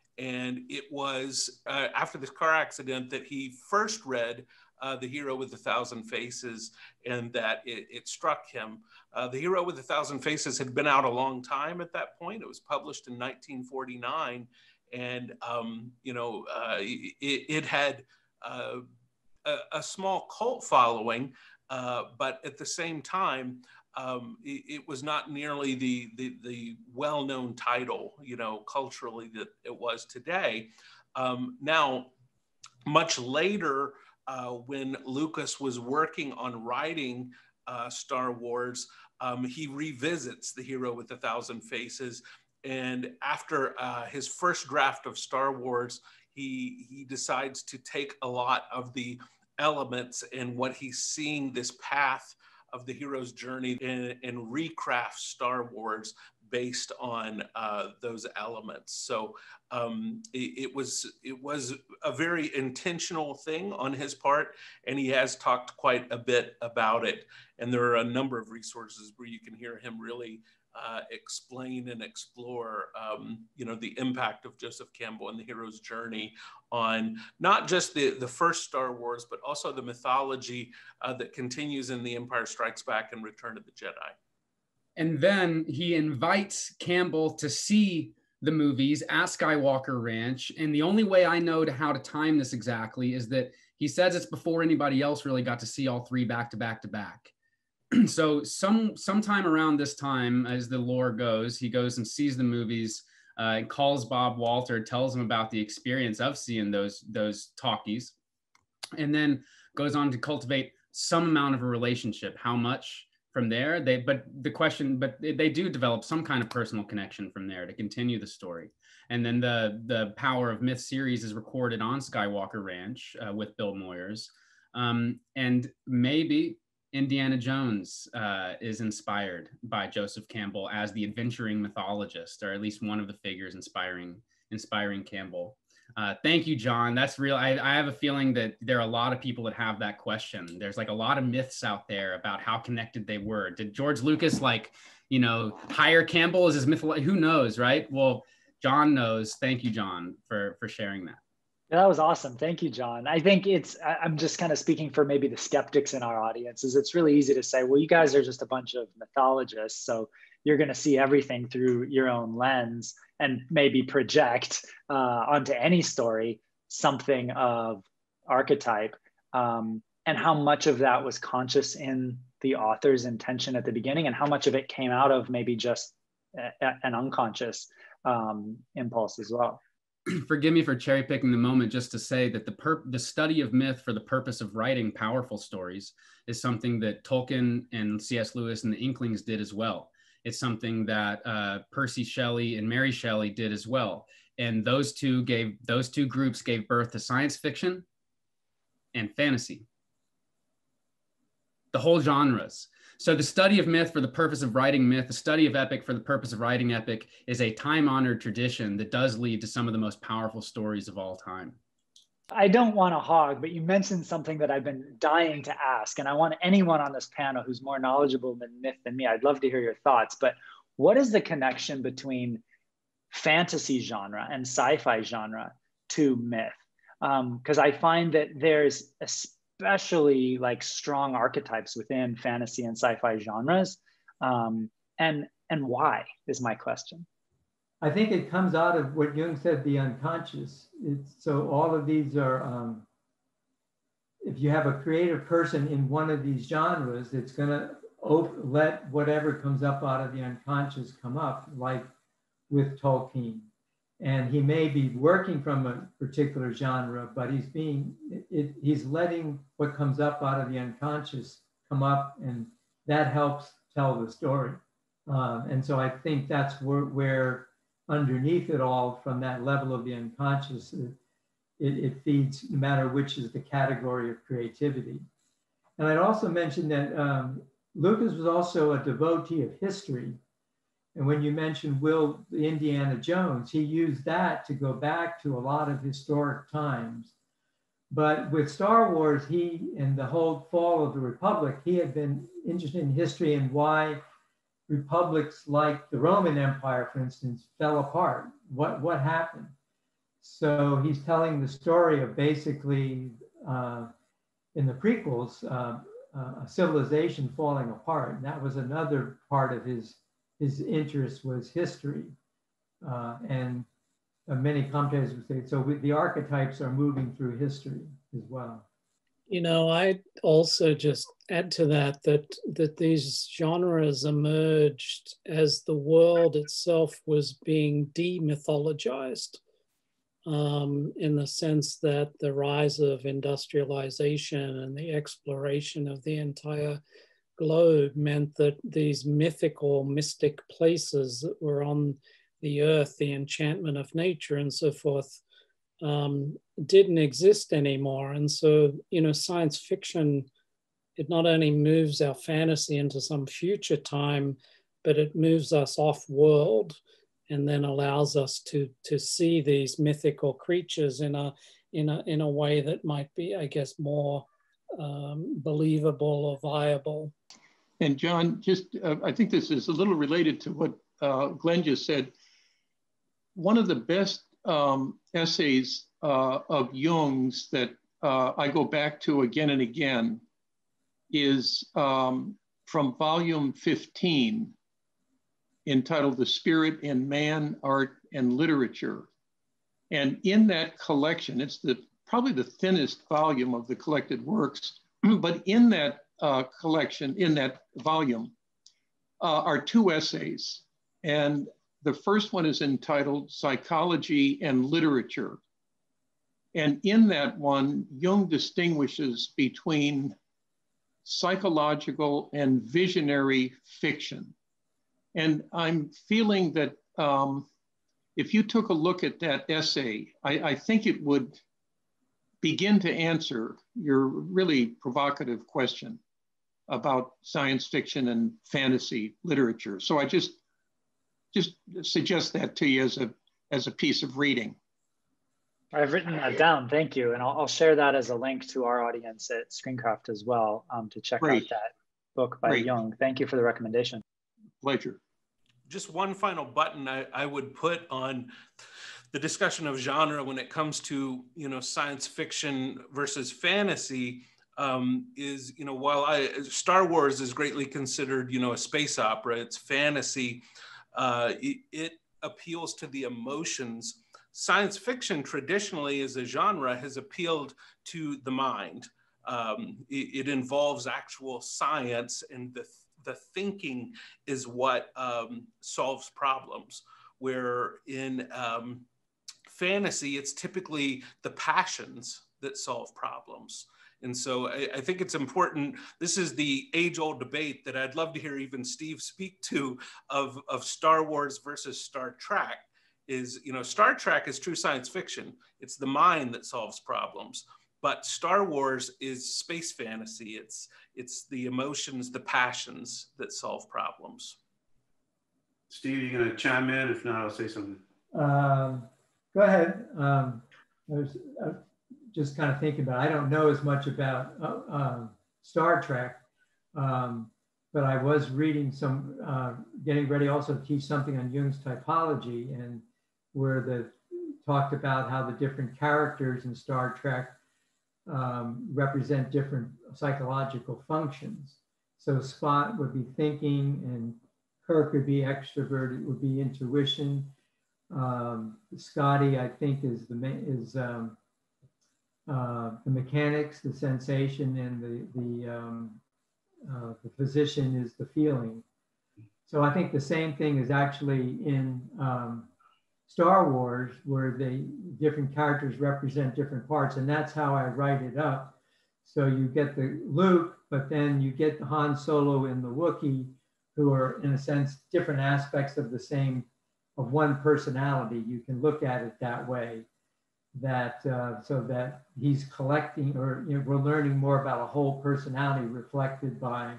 And it was uh, after this car accident that he first read uh, The Hero with a Thousand Faces, and that it, it struck him. Uh, The Hero with a Thousand Faces had been out a long time at that point. It was published in nineteen forty-nine. And, um, you know, uh, it, it had uh, a, a small cult following, uh, but at the same time, Um, it, it was not nearly the, the, the well-known title, you know, culturally that it was today. Um, now, much later, uh, when Lucas was working on writing uh, Star Wars, um, he revisits The Hero with a Thousand Faces. And after uh, his first draft of Star Wars, he, he decides to take a lot of the elements and what he's seeing, this path of the hero's journey, and, and recraft Star Wars based on uh, those elements. So um, it, it was it was a very intentional thing on his part, and he has talked quite a bit about it. And there are a number of resources where you can hear him really uh, explain and explore, um, you know, the impact of Joseph Campbell and the hero's journey on not just the, the first Star Wars, but also the mythology uh, that continues in The Empire Strikes Back and Return of the Jedi. And then he invites Campbell to see the movies at Skywalker Ranch. And the only way I know to how to time this exactly is that he says it's before anybody else really got to see all three back to back to back. So some sometime around this time, as the lore goes, he goes and sees the movies uh, and calls Bob Walter, tells him about the experience of seeing those, those talkies, and then goes on to cultivate some amount of a relationship. How much from there? They, but the question, but they do develop some kind of personal connection from there to continue the story. And then the, the Power of Myth series is recorded on Skywalker Ranch uh, with Bill Moyers. Um, and maybe Indiana Jones uh, is inspired by Joseph Campbell as the adventuring mythologist, or at least one of the figures inspiring inspiring Campbell. Uh, thank you, John. That's real. I, I have a feeling that there are a lot of people that have that question. There's like a lot of myths out there about how connected they were. Did George Lucas, like, you know, hire Campbell as his mythology? Who knows, right? Well, John knows. Thank you, John, for for sharing that. That was awesome. Thank you, John. I think it's, I'm just kind of speaking for maybe the skeptics in our audience, is it's really easy to say, well, you guys are just a bunch of mythologists, so you're going to see everything through your own lens and maybe project uh, onto any story something of archetype. Um, and how much of that was conscious in the author's intention at the beginning, and how much of it came out of maybe just a, a, an unconscious um, impulse as well. Forgive me for cherry picking the moment just to say that the per the study of myth for the purpose of writing powerful stories is something that Tolkien and C S Lewis and the Inklings did as well. It's something that uh, Percy Shelley and Mary Shelley did as well. And those two gave, those two groups gave birth to science fiction and fantasy, the whole genres. So the study of myth for the purpose of writing myth, the study of epic for the purpose of writing epic, is a time-honored tradition that does lead to some of the most powerful stories of all time. I don't want to hog, but you mentioned something that I've been dying to ask, and I want anyone on this panel who's more knowledgeable than myth than me, I'd love to hear your thoughts, but what is the connection between fantasy genre and sci-fi genre to myth? Because um, I find that there's a especially like strong archetypes within fantasy and sci-fi genres. Um, and, and why is my question. I think it comes out of what Jung said, the unconscious. It's, so all of these are, um, if you have a creative person in one of these genres, it's going to let whatever comes up out of the unconscious come up, like with Tolkien. And he may be working from a particular genre, but he's being, it, he's letting what comes up out of the unconscious come up, and that helps tell the story. Um, and so I think that's where, where underneath it all, from that level of the unconscious, it, it, it feeds no matter which is the category of creativity. And I'd also mention that um, Lucas was also a devotee of history. And when you mentioned Will, Indiana Jones, he used that to go back to a lot of historic times. But with Star Wars, he, and the whole fall of the Republic, he had been interested in history and why republics like the Roman Empire, for instance, fell apart. What, what happened? So he's telling the story of basically, uh, in the prequels, uh, uh, a civilization falling apart. And that was another part of his, his interest, was history. Uh, and uh, many commentators would say, so we, the archetypes are moving through history as well. You know, I also just add to that, that that these genres emerged as the world itself was being demythologized, um, in the sense that the rise of industrialization and the exploration of the entire globe meant that these mythical, mystic places that were on the earth, the enchantment of nature and so forth, um, didn't exist anymore. And so, you know, science fiction, it not only moves our fantasy into some future time, but it moves us off world and then allows us to, to see these mythical creatures in a, in a, in a way that might be, I guess, more um, believable or viable. And John, just, uh, I think this is a little related to what uh, Glenn just said. One of the best um, essays uh, of Jung's that uh, I go back to again and again is um, from volume fifteen, entitled The Spirit in Man, Art, and Literature. And in that collection, it's the probably the thinnest volume of the collected works, but in that uh, collection, in that volume, uh, are two essays. And the first one is entitled Psychology and Literature. And in that one, Jung distinguishes between psychological and visionary fiction. And I'm feeling that um, if you took a look at that essay, I, I think it would begin to answer your really provocative question about science fiction and fantasy literature. So I just just suggest that to you as a as a piece of reading. I've written that down, thank you. And I'll, I'll share that as a link to our audience at Screencraft as well, um, to check Great. out that book by Great. Jung. Thank you for the recommendation. Pleasure. Just one final button I, I would put on the discussion of genre when it comes to, you know, science fiction versus fantasy, um, is, you know, while I, Star Wars is greatly considered, you know, a space opera, it's fantasy, uh, it, it appeals to the emotions. Science fiction traditionally as a genre has appealed to the mind. Um, it, it involves actual science, and the, the thinking is what um, solves problems. Where in um, fantasy, it's typically the passions that solve problems. And so I, I think it's important. This is the age-old debate that I'd love to hear even Steve speak to of, of Star Wars versus Star Trek. Is, you know, Star Trek is true science fiction. It's the mind that solves problems. But Star Wars is space fantasy. It's, it's the emotions, the passions that solve problems. Steve, you going to chime in? If not, I'll say something. Um, go ahead. Um, I was uh, just kind of thinking about, I don't know as much about uh, um, Star Trek, um, but I was reading some, uh, getting ready also to teach something on Jung's typology, and where the talked about how the different characters in Star Trek um, represent different psychological functions. So Spock would be thinking, and Kirk would be extrovert, it would be intuition. Um, Scotty, I think, is the is um, uh, the mechanics, the sensation, and the the um, uh, the physician is the feeling. So I think the same thing is actually in um, Star Wars, where the different characters represent different parts, and that's how I write it up. So you get the Luke, but then you get the Han Solo and the Wookiee, who are in a sense different aspects of the same, of one personality. You can look at it that way, that uh, so that he's collecting, or you know, we're learning more about a whole personality reflected by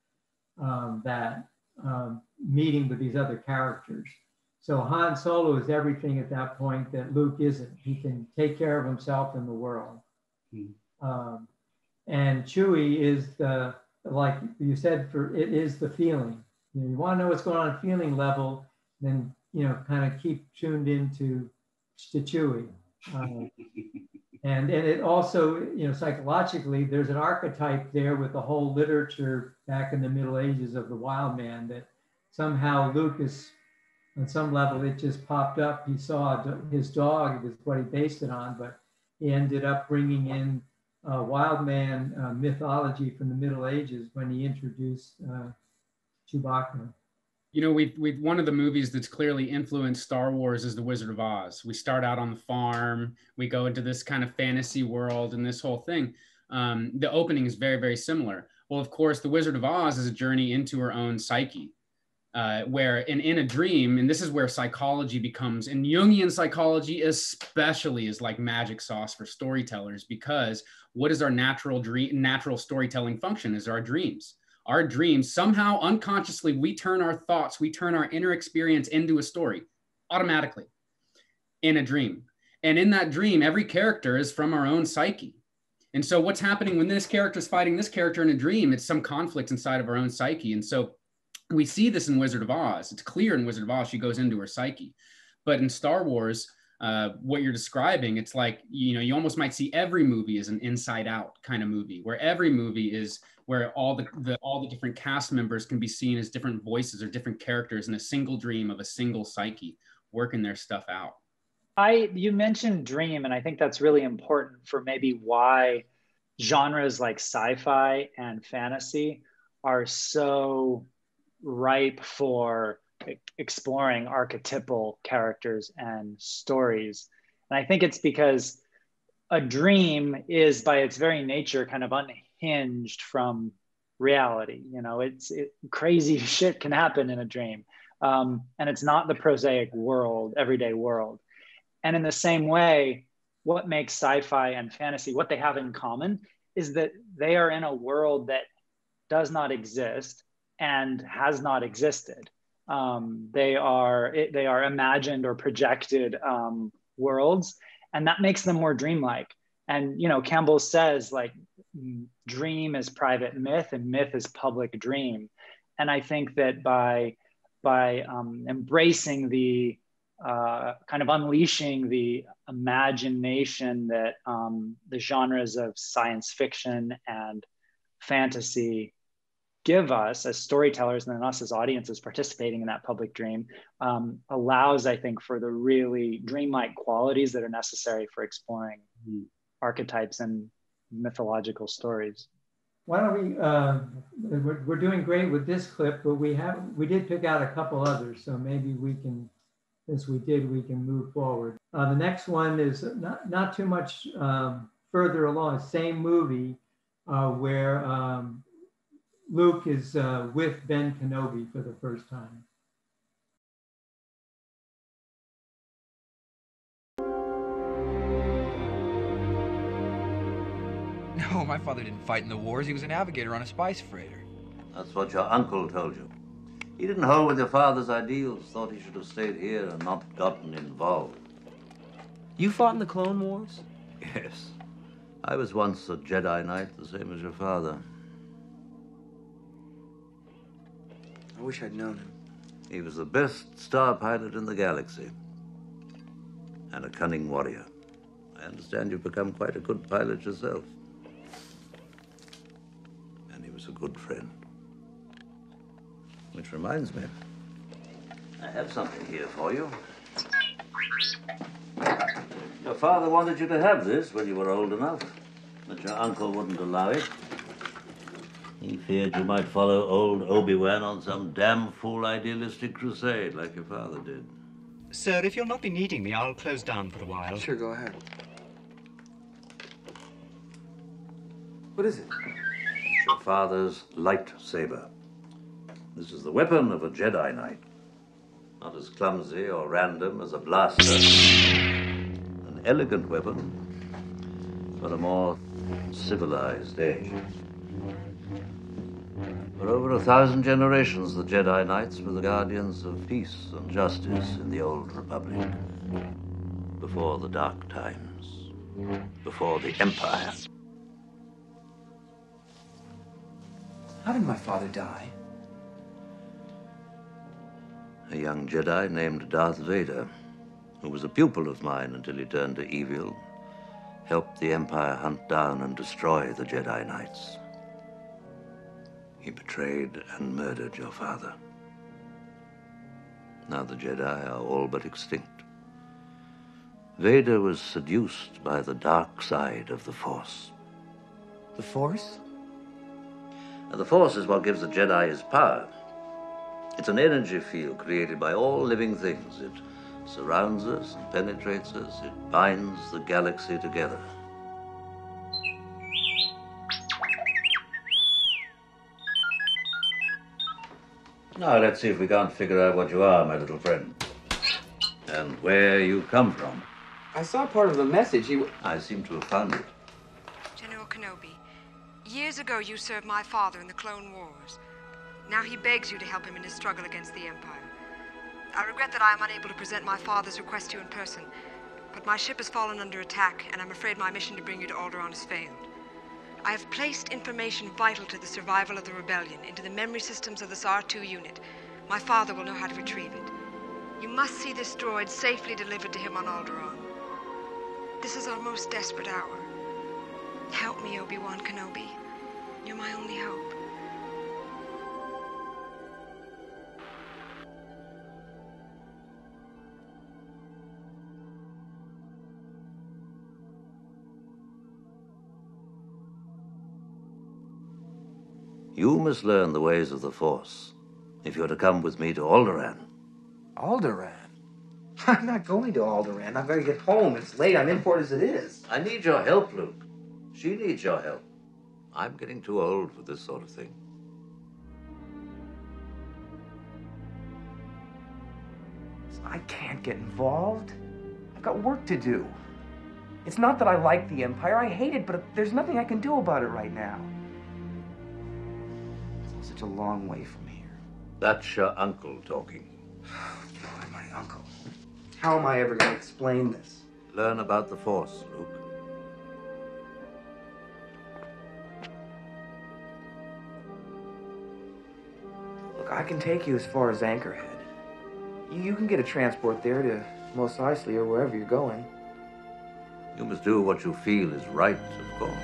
um, that um, meeting with these other characters. So Han Solo is everything at that point that Luke isn't. He can take care of himself in the world. Mm. Um, and Chewie is the, like you said, for it is the feeling. You know, you want to know what's going on at feeling level, then, you know, kind of keep tuned into to Chewie. Uh, and, and it also, you know, psychologically, there's an archetype there with the whole literature back in the Middle Ages of the wild man that somehow Lucas, on some level, it just popped up. He saw his dog, is what he based it on, but he ended up bringing in uh, wild man uh, mythology from the Middle Ages when he introduced uh, Chewbacca. You know, we we one of the movies that's clearly influenced Star Wars is The Wizard of Oz. We start out on the farm, we go into this kind of fantasy world and this whole thing. Um, the opening is very, very similar. Well, of course, The Wizard of Oz is a journey into her own psyche. Uh, where in, in a dream, and this is where psychology becomes, and Jungian psychology especially is like magic sauce for storytellers, because what is our natural dream, natural storytelling function is our dreams. Our dreams, somehow unconsciously, we turn our thoughts, we turn our inner experience into a story automatically in a dream. And in that dream, every character is from our own psyche. And so what's happening when this character is fighting this character in a dream, it's some conflict inside of our own psyche. And so we see this in Wizard of Oz. It's clear in Wizard of Oz, she goes into her psyche. But in Star Wars, uh, what you're describing, it's like, you know, you almost might see every movie as an inside out kind of movie, where every movie is where all the, the all the different cast members can be seen as different voices or different characters in a single dream of a single psyche, working their stuff out. I, you mentioned dream, and I think that's really important for maybe why genres like sci-fi and fantasy are so ripe for exploring archetypal characters and stories. And I think it's because a dream is by its very nature kind of unhinged from reality. You know, it's it, crazy shit can happen in a dream. Um, and it's not the prosaic world, everyday world. And in the same way, what makes sci-fi and fantasy, what they have in common is that they are in a world that does not exist and has not existed. Um, they are they are imagined or projected um, worlds, and that makes them more dreamlike. And you know, Campbell says like dream is private myth and myth is public dream. And I think that by by um, embracing the uh, kind of unleashing the imagination that um, the genres of science fiction and fantasy give us as storytellers, and then us as audiences participating in that public dream, um, allows, I think, for the really dreamlike qualities that are necessary for exploring mm-hmm. archetypes and mythological stories. Why don't we, uh, we're, we're doing great with this clip, but we have, we did pick out a couple others, so maybe we can, since we did, we can move forward. Uh, the next one is not, not too much um, further along, same movie uh, where um, Luke is uh, with Ben Kenobi for the first time. No, my father didn't fight in the wars. He was a navigator on a spice freighter. That's what your uncle told you. He didn't hold with your father's ideals, thought he should have stayed here and not gotten involved. You fought in the Clone Wars? Yes. I was once a Jedi Knight, the same as your father. I wish I'd known him. He was the best star pilot in the galaxy. And a cunning warrior. I understand you've become quite a good pilot yourself. And he was a good friend. Which reminds me, I have something here for you. Your father wanted you to have this when you were old enough, but your uncle wouldn't allow it. He feared you might follow old Obi-Wan on some damn fool idealistic crusade like your father did. Sir, if you'll not be needing me, I'll close down for a while. Sure, go ahead. What is it? Your father's lightsaber. This is the weapon of a Jedi Knight. Not as clumsy or random as a blaster. An elegant weapon for a more civilized age. For over a thousand generations, the Jedi Knights were the guardians of peace and justice in the Old Republic. Before the Dark Times. Before the Empire. How did my father die? A young Jedi named Darth Vader, who was a pupil of mine until he turned to evil, helped the Empire hunt down and destroy the Jedi Knights. He betrayed and murdered your father. Now the Jedi are all but extinct. Vader was seduced by the dark side of the Force. The Force? And the Force is what gives the Jedi his power. It's an energy field created by all living things. It surrounds us and penetrates us. It binds the galaxy together. Now, let's see if we can't figure out what you are, my little friend. And where you come from. I saw part of the message. He... I seem to have found it. General Kenobi, years ago you served my father in the Clone Wars. Now he begs you to help him in his struggle against the Empire. I regret that I am unable to present my father's request to you in person, but my ship has fallen under attack, and I'm afraid my mission to bring you to Alderaan has failed. I have placed information vital to the survival of the rebellion into the memory systems of this R two unit. My father will know how to retrieve it. You must see this droid safely delivered to him on Alderaan. This is our most desperate hour. Help me, Obi-Wan Kenobi. You're my only hope. You must learn the ways of the Force if you're to come with me to Alderaan. Alderaan? I'm not going to Alderaan. I've got to get home. It's late. I'm in port as it is. I need your help, Luke. She needs your help. I'm getting too old for this sort of thing. I can't get involved. I've got work to do. It's not that I like the Empire. I hate it, but there's nothing I can do about it right now. It's such a long way from here. That's your uncle talking. Boy, my uncle. How am I ever going to explain this? Learn about the Force, Luke. Look, I can take you as far as Anchorhead. You, you can get a transport there to Mos Eisley or wherever you're going. You must do what you feel is right, of course.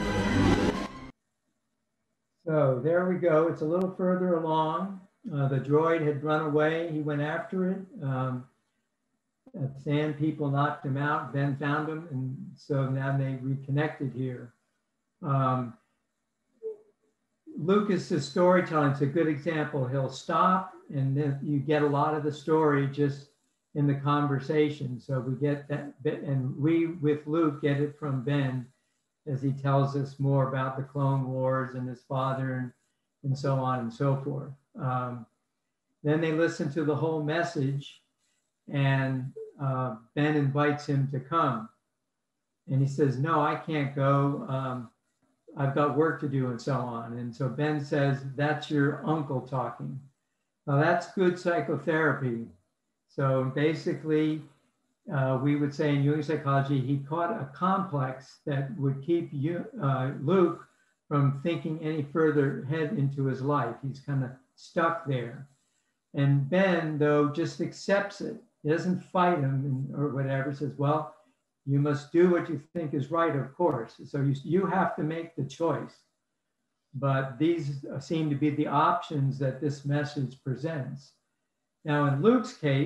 So there we go. It's a little further along. Uh, the droid had run away. He went after it. Um, uh, Sand people knocked him out. Ben found him, and so now they reconnected here. Um, Lucas's storytelling is a good example. He'll stop, and then you get a lot of the story just in the conversation. So we get that bit, and we, with Luke, get it from Ben as he tells us more about the Clone Wars and his father and, and so on and so forth. Um, then they listen to the whole message, and uh, Ben invites him to come. And he says, no, I can't go. Um, I've got work to do and so on. And so Ben says, that's your uncle talking. Now that's good psychotherapy. So basically, uh, we would say in Jungian psychology, he caught a complex that would keep you, uh, Luke from thinking any further ahead into his life. He's kind of stuck there. And Ben, though, just accepts it. He doesn't fight him or whatever, says, well, you must do what you think is right, of course. So you, you have to make the choice. But these seem to be the options that this message presents. Now, in Luke's case,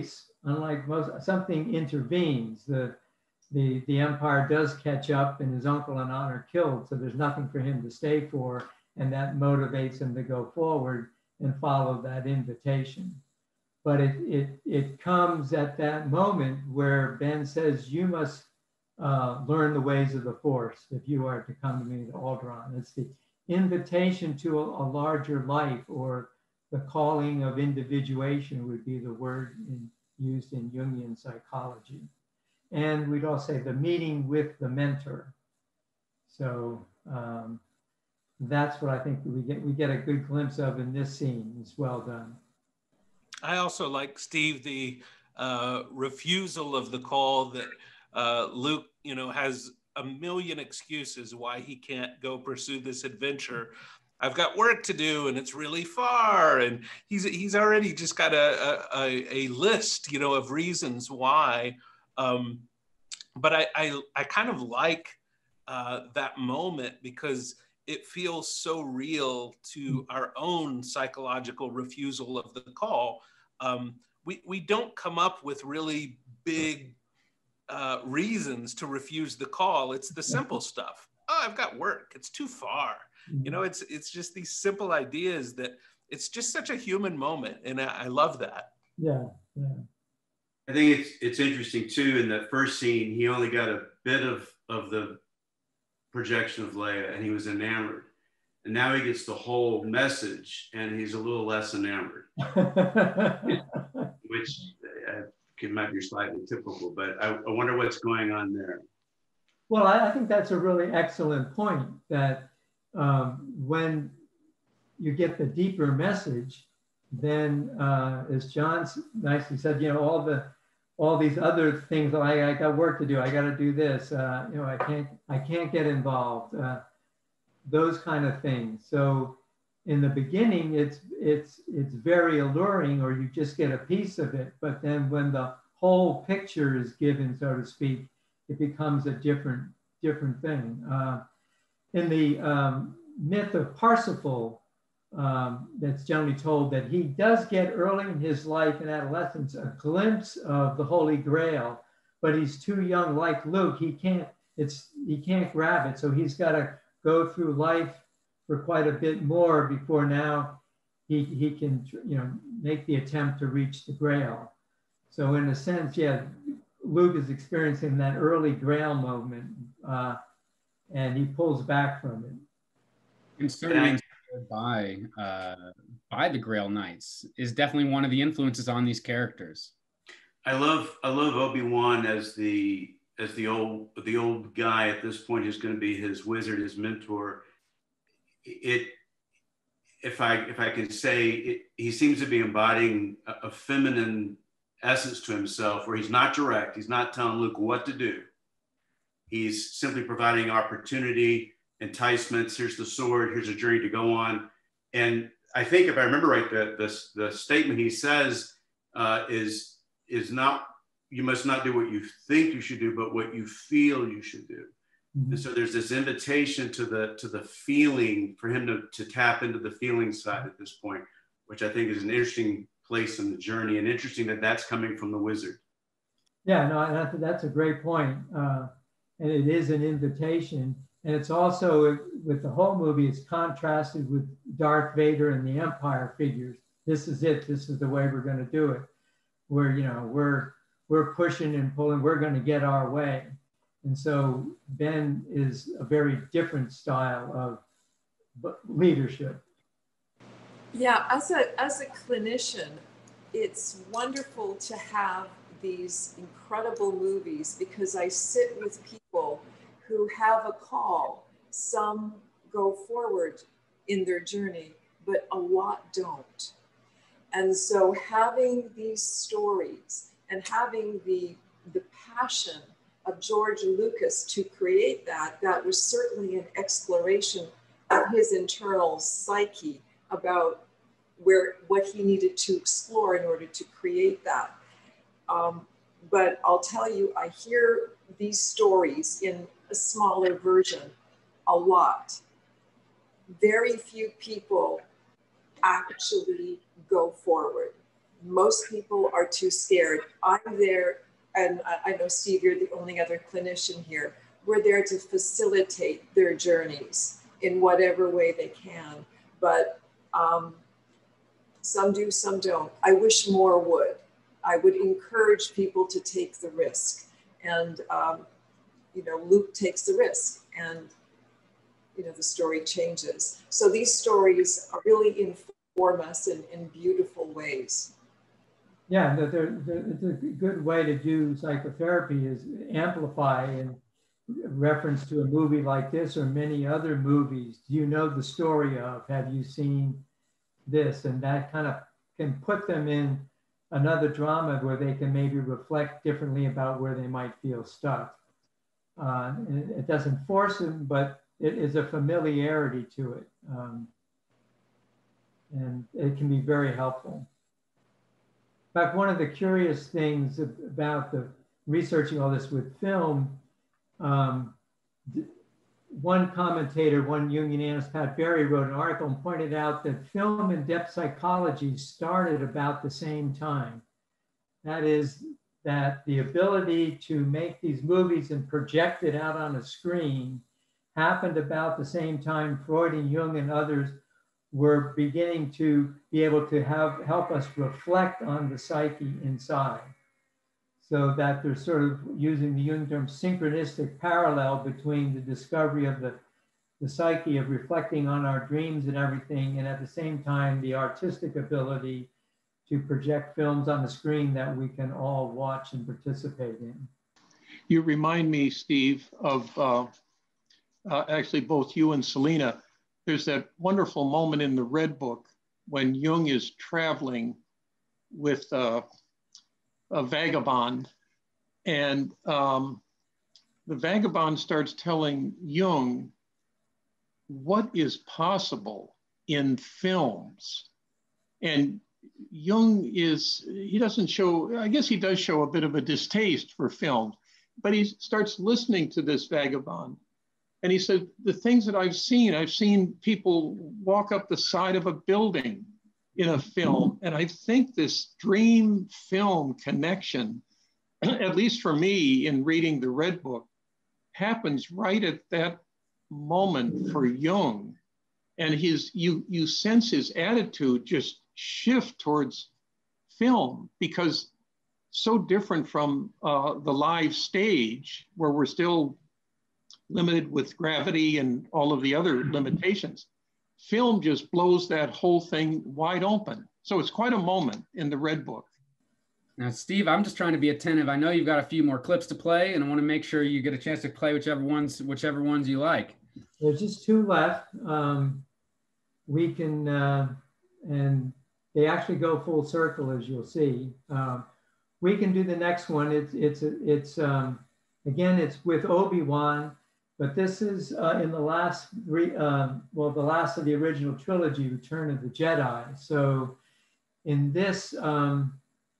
unlike most, something intervenes. The, the, the Empire does catch up, and his uncle and aunt are killed, so there's nothing for him to stay for, and that motivates him to go forward and follow that invitation. But it, it, it comes at that moment where Ben says, you must uh, learn the ways of the Force if you are to come to me, the Alderaan. It's the invitation to a, a larger life, or the calling of individuation would be the word in, used in Jungian psychology. And we'd all say the meeting with the mentor. So um, that's what I think we get, we get a good glimpse of in this scene. It's well done. I also like, Steve, the uh, refusal of the call that uh, Luke, you know, has a million excuses why he can't go pursue this adventure. I've got work to do, and it's really far, and he's he's already just got a a, a list, you know, of reasons why. Um, but I, I I kind of like uh, that moment, because it feels so real to our own psychological refusal of the call. Um, we, we don't come up with really big uh, reasons to refuse the call. It's the simple stuff. Oh, I've got work. It's too far. You know, it's it's just these simple ideas that it's just such a human moment. And I, I love that. Yeah, yeah. I think it's it's interesting too, in that first scene, he only got a bit of, of the projection of Leia, and he was enamored. And now he gets the whole message, and he's a little less enamored, which uh, can, might be slightly typical, but I, I wonder what's going on there. Well, I, I think that's a really excellent point, that um, when you get the deeper message, then uh, as John nicely said, you know, all the all these other things, like I, I got work to do, I got to do this, uh, you know, I can't, I can't get involved, uh, those kind of things. So in the beginning, it's, it's, it's very alluring, or you just get a piece of it. But then when the whole picture is given, so to speak, it becomes a different, different thing. Uh, in the um, myth of Parsifal, Um, that's generally told, that he does get early in his life and adolescence a glimpse of the Holy Grail, but he's too young, like Luke. He can't, it's, he can't grab it. So he's got to go through life for quite a bit more before now he, he can, you know, make the attempt to reach the Grail. So in a sense, yeah, Luke is experiencing that early Grail moment, uh, and he pulls back from it. And certainly by uh, by the Grail Knights is definitely one of the influences on these characters. I love I love Obi-Wan as the as the old the old guy at this point who's going to be his wizard, his mentor. It if I if I can say it, he seems to be embodying a, a feminine essence to himself, where he's not direct, he's not telling Luke what to do. He's simply providing opportunity, enticements. Here's the sword, here's a journey to go on. And I think, if I remember right, the the, the statement he says uh, is is not, you must not do what you think you should do, but what you feel you should do. Mm-hmm. And so there's this invitation to the to the feeling, for him to, to tap into the feeling side at this point, which I think is an interesting place in the journey, and interesting that that's coming from the wizard. Yeah, no, that, that's a great point. Uh, and it is an invitation. And it's also, with the whole movie, it's contrasted with Darth Vader and the Empire figures. This is it. This is the way we're going to do it. We're, you know, we're we're pushing and pulling. We're going to get our way. And so Ben is a very different style of leadership. Yeah, as a as a clinician, it's wonderful to have these incredible movies, because I sit with people who have a call. Some go forward in their journey, but a lot don't. And so having these stories and having the, the passion of George Lucas to create that, that was certainly an exploration of his internal psyche about where what he needed to explore in order to create that. Um, but I'll tell you, I hear these stories in a smaller version a lot. Very few people actually go forward. Most people are too scared. I'm there, and I, I know, Steve, you're the only other clinician here. We're there to facilitate their journeys in whatever way they can. But um, some do, some don't. I wish more would. I would encourage people to take the risk. And, um, you know, Luke takes the risk, and, you know, the story changes. So these stories are really inform us in, in beautiful ways. Yeah, the, the, the, it's a good way to do psychotherapy is amplify in reference to a movie like this or many other movies. Do you know the story of? Have you seen this? And that kind of can put them in another drama where they can maybe reflect differently about where they might feel stuck. Uh, it, it doesn't force them, but it is a familiarity to it. Um, and it can be very helpful. In fact, one of the curious things about the researching all this with film, um, one commentator, one Jungian analyst, Pat Berry, wrote an article and pointed out that film and depth psychology started about the same time. That is, that the ability to make these movies and project it out on a screen happened about the same time Freud and Jung and others were beginning to be able to have help us reflect on the psyche inside. So that there's sort of, using the Jung term, synchronistic parallel between the discovery of the, the psyche, of reflecting on our dreams and everything, and at the same time, the artistic ability to project films on the screen that we can all watch and participate in. You remind me, Steve, of uh, uh, actually both you and Selena. There's that wonderful moment in the Red Book when Jung is traveling with uh, a vagabond, and um, the vagabond starts telling Jung what is possible in films. And Jung is, he doesn't show, I guess he does show a bit of a distaste for film, but he starts listening to this vagabond. And he said, the things that I've seen, I've seen people walk up the side of a building in a film. And I think this dream film connection, at least for me in reading the Red Book, happens right at that moment for Jung. And his, you, you sense his attitude just shift towards film, because so different from uh, the live stage where we're still limited with gravity and all of the other limitations. Film just blows that whole thing wide open. So it's quite a moment in the Red Book. Now, Steve, I'm just trying to be attentive. I know you've got a few more clips to play, and I want to make sure you get a chance to play whichever ones, whichever ones you like. There's just two left. Um, we can, uh, and they actually go full circle, as you'll see. Um, we can do the next one. It's, it's, it's um, again, it's with Obi-Wan. But this is uh, in the last, re, uh, well, the last of the original trilogy, Return of the Jedi. So in this um,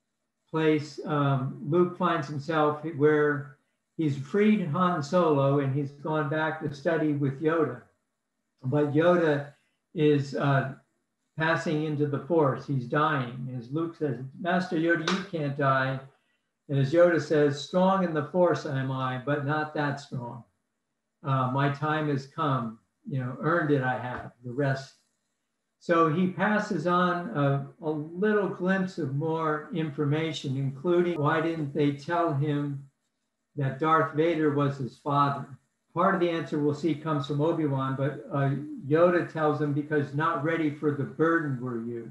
place, um, Luke finds himself where he's freed Han Solo and he's gone back to study with Yoda. But Yoda is uh, passing into the Force. He's dying. As Luke says, Master Yoda, you can't die. And as Yoda says, strong in the Force am I, but not that strong. Uh, my time has come, you know, earned it I have, the rest. So he passes on a, a little glimpse of more information, including why didn't they tell him that Darth Vader was his father? Part of the answer we'll see comes from Obi-Wan, but uh, Yoda tells him because not ready for the burden were you.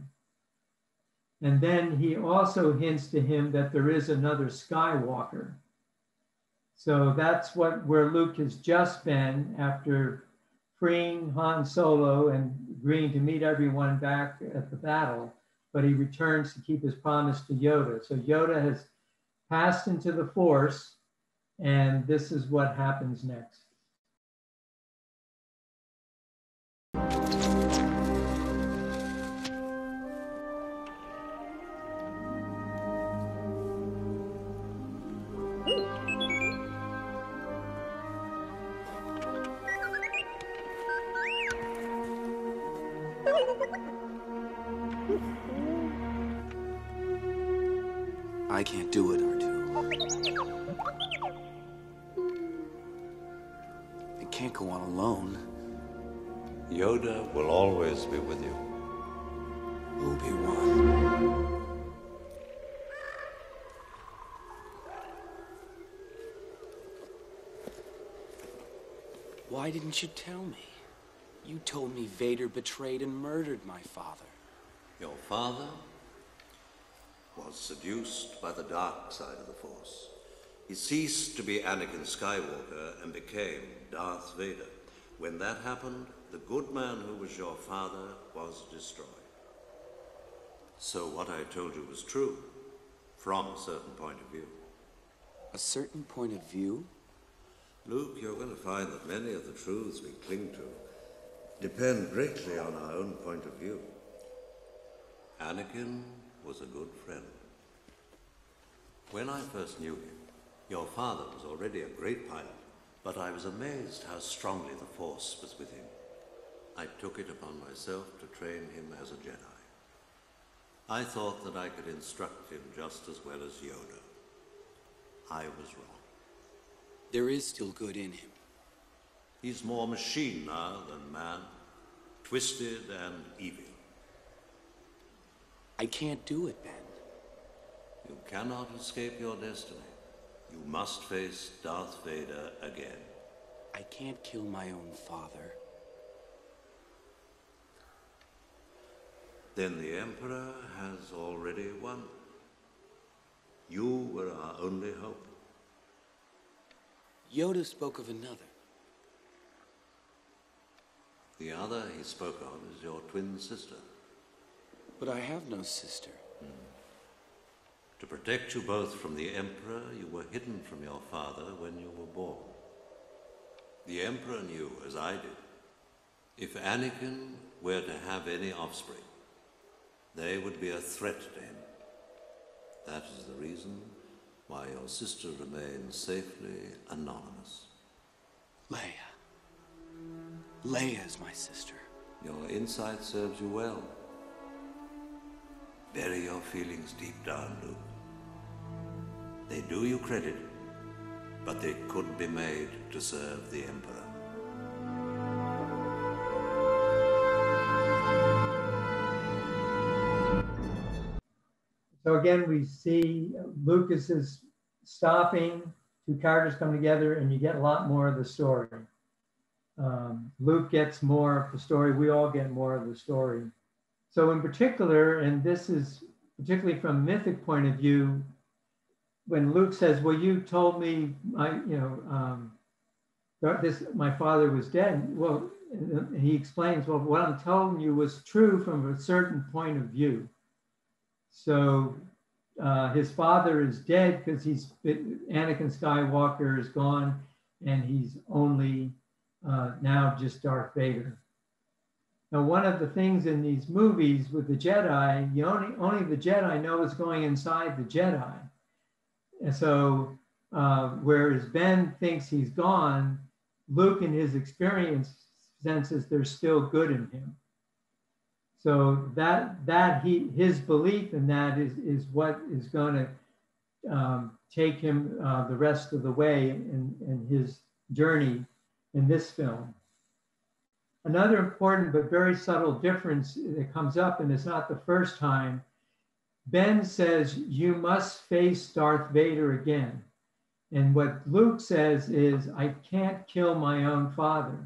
And then he also hints to him that there is another Skywalker. So that's what where Luke has just been after freeing Han Solo and agreeing to meet everyone back at the battle, but he returns to keep his promise to Yoda. So Yoda has passed into the Force, and this is what happens next. I can't do it, R two. I can't go on alone. Yoda will always be with you. Obi-Wan. Why didn't you tell me? You told me Vader betrayed and murdered my father. Your father was seduced by the dark side of the Force. He ceased to be Anakin Skywalker and became Darth Vader. When that happened, the good man who was your father was destroyed. So what I told you was true, from a certain point of view. A certain point of view? Luke, you're going to find that many of the truths we cling to depend greatly on our own point of view. Anakin was a good friend. When I first knew him, your father was already a great pilot, but I was amazed how strongly the Force was with him. I took it upon myself to train him as a Jedi. I thought that I could instruct him just as well as Yoda. I was wrong. There is still good in him. He's more machine now than man, twisted and evil. I can't do it, Ben. You cannot escape your destiny. You must face Darth Vader again. I can't kill my own father. Then the Emperor has already won. You were our only hope. Yoda spoke of another. The other he spoke of is your twin sister. But I have no sister. Hmm. To protect you both from the Emperor, you were hidden from your father when you were born. The Emperor knew, as I did, if Anakin were to have any offspring, they would be a threat to him. That is the reason why your sister remains safely anonymous. Leia. Leia is my sister. Your insight serves you well. Bury your feelings deep down, Luke. They do you credit, but they could be made to serve the Emperor. So again, we see Lucas is stopping, two characters come together, and you get a lot more of the story. Um, Luke gets more of the story. We all get more of the story. So in particular, and this is particularly from a mythic point of view, when Luke says, well, you told me, my, you know, um, this, my father was dead. Well, he explains, well, what I'm telling you was true from a certain point of view. So uh, his father is dead because he's, Anakin Skywalker is gone and he's only uh, now just Darth Vader. Now, one of the things in these movies with the Jedi, you only, only the Jedi know is going inside the Jedi. And so, uh, whereas Ben thinks he's gone, Luke in his experience senses there's still good in him. So that, that he, his belief in that is, is what is going to um, take him uh, the rest of the way in, in his journey in this film. Another important but very subtle difference that comes up, and it's not the first time, Ben says, you must face Darth Vader again. And what Luke says is, I can't kill my own father.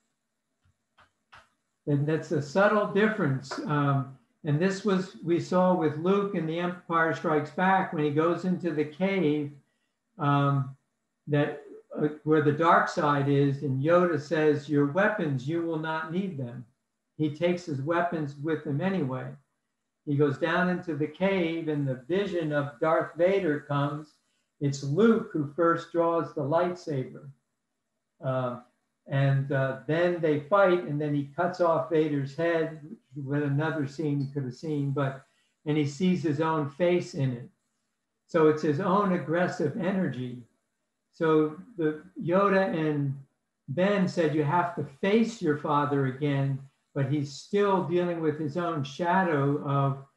And that's a subtle difference. Um, and this was, we saw with Luke in The Empire Strikes Back, when he goes into the cave, um, that uh, where the dark side is, and Yoda says, your weapons, you will not need them. He takes his weapons with him anyway. He goes down into the cave and the vision of Darth Vader comes. It's Luke who first draws the lightsaber. Uh, and uh, then they fight, and then he cuts off Vader's head with another scene you could have seen, but, and he sees his own face in it. So it's his own aggressive energy. So the Yoda and Ben said, you have to face your father again, but he's still dealing with his own shadow of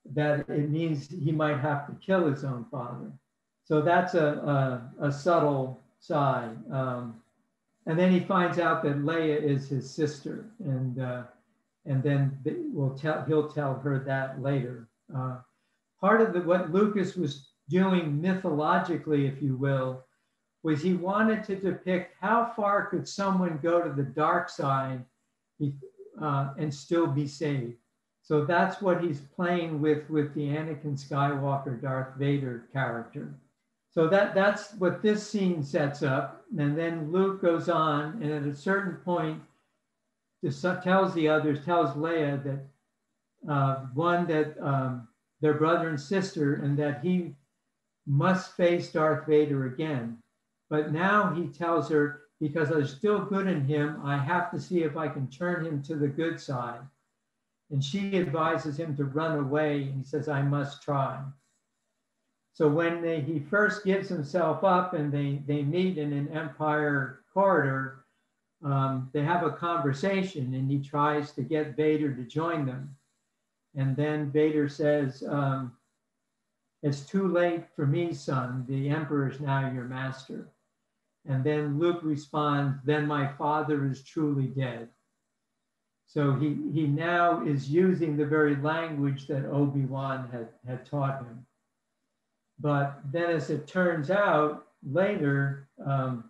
that it means he might have to kill his own father. So that's a, a, a subtle side. Um, and then he finds out that Leia is his sister, and uh, and then we'll tell, he'll tell her that later. Uh, part of the, what Lucas was doing mythologically, if you will, was he wanted to depict how far could someone go to the dark side uh, and still be saved. So that's what he's playing with with the Anakin Skywalker, Darth Vader character. So that, that's what this scene sets up. And then Luke goes on, and at a certain point, just tells the others, tells Leia that uh, one, that um, their brother and sister, and that he must face Darth Vader again. But now he tells her, because there's still good in him, I have to see if I can turn him to the good side. And she advises him to run away, and he says, I must try. So when they, he first gives himself up and they, they meet in an Empire corridor, um, they have a conversation, and he tries to get Vader to join them. And then Vader says, um, it's too late for me, son. The Emperor is now your master. And then Luke responds, then my father is truly dead. So he, he now is using the very language that Obi-Wan had, had taught him. But then as it turns out later, um,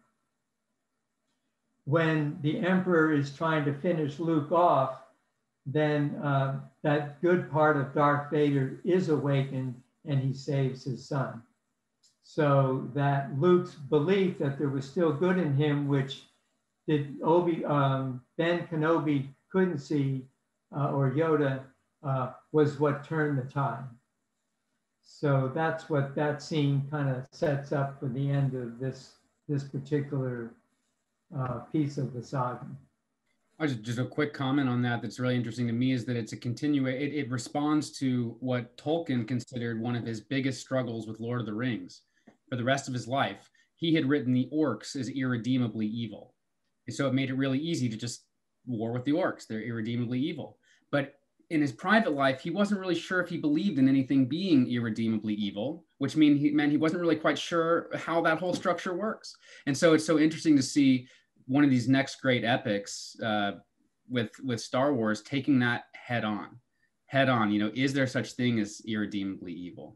when the Emperor is trying to finish Luke off, then uh, that good part of Darth Vader is awakened, and he saves his son. So that Luke's belief that there was still good in him, which did Obi, um, Ben Kenobi couldn't see, uh, or Yoda, uh, was what turned the tide. So that's what that scene kind of sets up for the end of this, this particular uh, piece of the saga. I just, just a quick comment on that that's really interesting to me is that it's a continua, it, it responds to what Tolkien considered one of his biggest struggles with Lord of the Rings. For the rest of his life, he had written the orcs as irredeemably evil. And so it made it really easy to just war with the orcs. They're irredeemably evil. But in his private life, he wasn't really sure if he believed in anything being irredeemably evil, which mean he, meant he wasn't really quite sure how that whole structure works. And so it's so interesting to see one of these next great epics uh, with, with Star Wars taking that head on. Head on, you know, is there such thing as irredeemably evil?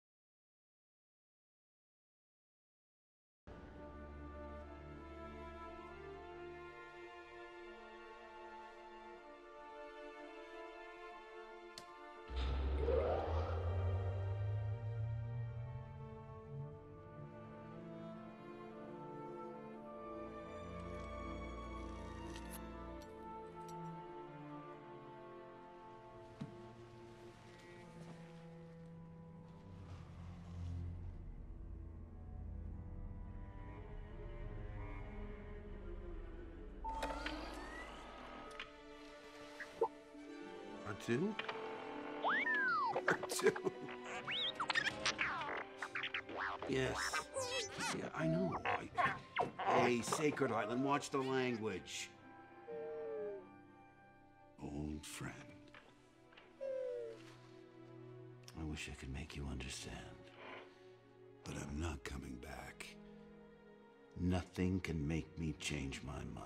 Two? Two. Yes. Yeah, I know. I... Hey, Sacred Island, watch the language. Old friend. I wish I could make you understand. But I'm not coming back. Nothing can make me change my mind.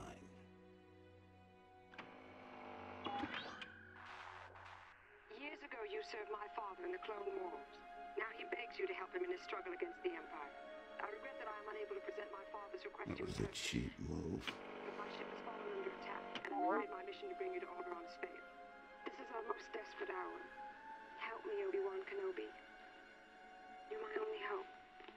You served my father in the Clone Wars. Now he begs you to help him in his struggle against the Empire. I regret that I am unable to present my father's request That was a cheap move. But my ship has fallen under attack, and I made my mission to bring you to Alderaan space. This is our most desperate hour. Help me, Obi-Wan Kenobi. You're my only hope.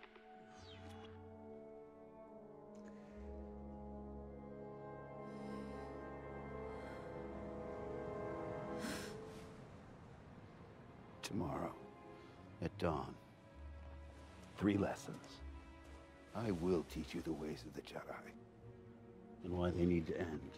Tomorrow, at dawn, three lessons. I will teach you the ways of the Jedi and why they need to end.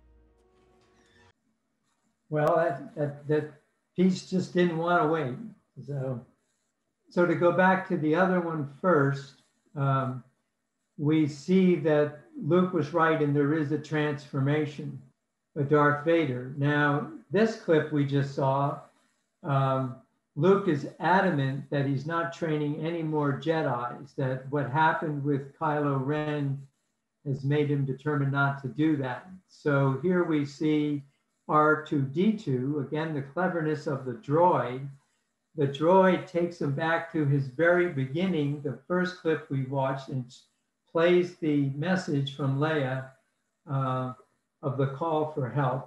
Well, that, that, that piece just didn't want to wait. So, so to go back to the other one first, um, we see that Luke was right and there is a transformation of Darth Vader. Now, this clip we just saw, um, Luke is adamant that he's not training any more Jedis, that what happened with Kylo Ren has made him determined not to do that. So here we see R two D two, again, the cleverness of the droid. The droid takes him back to his very beginning, the first clip we watched, and plays the message from Leia uh, of the call for help.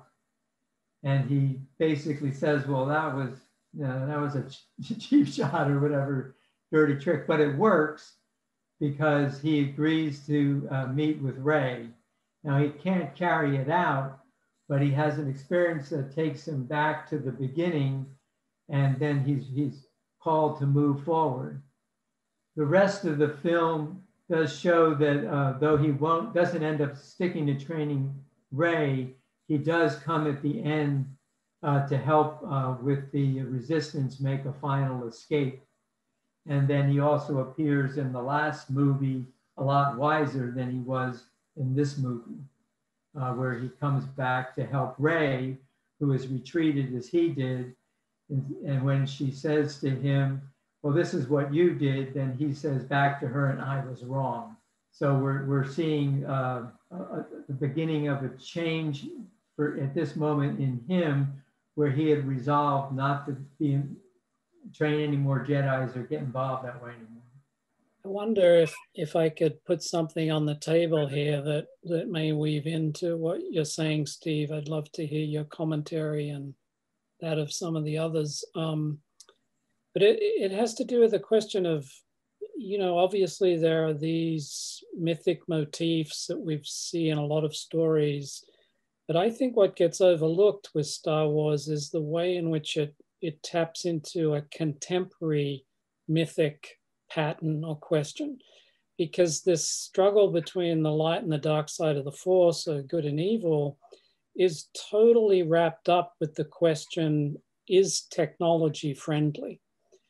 And he basically says, well, that was, you know, that was a cheap shot or whatever, dirty trick, but it works because he agrees to uh, meet with Rey. Now he can't carry it out, but he has an experience that takes him back to the beginning, and then he's, he's called to move forward. The rest of the film does show that uh, though he won't, doesn't end up sticking to training Rey, he does come at the end uh, to help uh, with the resistance make a final escape. And then he also appears in the last movie a lot wiser than he was in this movie, uh, where he comes back to help Rey, who has retreated as he did. And, and when she says to him, well, this is what you did, then he says back to her, and I was wrong. So we're, we're seeing uh, a, a, the beginning of a change for, at this moment in him, where he had resolved not to be train any more Jedis or get involved that way anymore. I wonder if, if I could put something on the table here that, that may weave into what you're saying, Steve. I'd love to hear your commentary and that of some of the others. Um, but it, it has to do with the question of, you know, obviously there are these mythic motifs that we see in a lot of stories, but I think what gets overlooked with Star Wars is the way in which it, it taps into a contemporary mythic pattern or question, because this struggle between the light and the dark side of the Force, or good and evil, is totally wrapped up with the question, is technology friendly?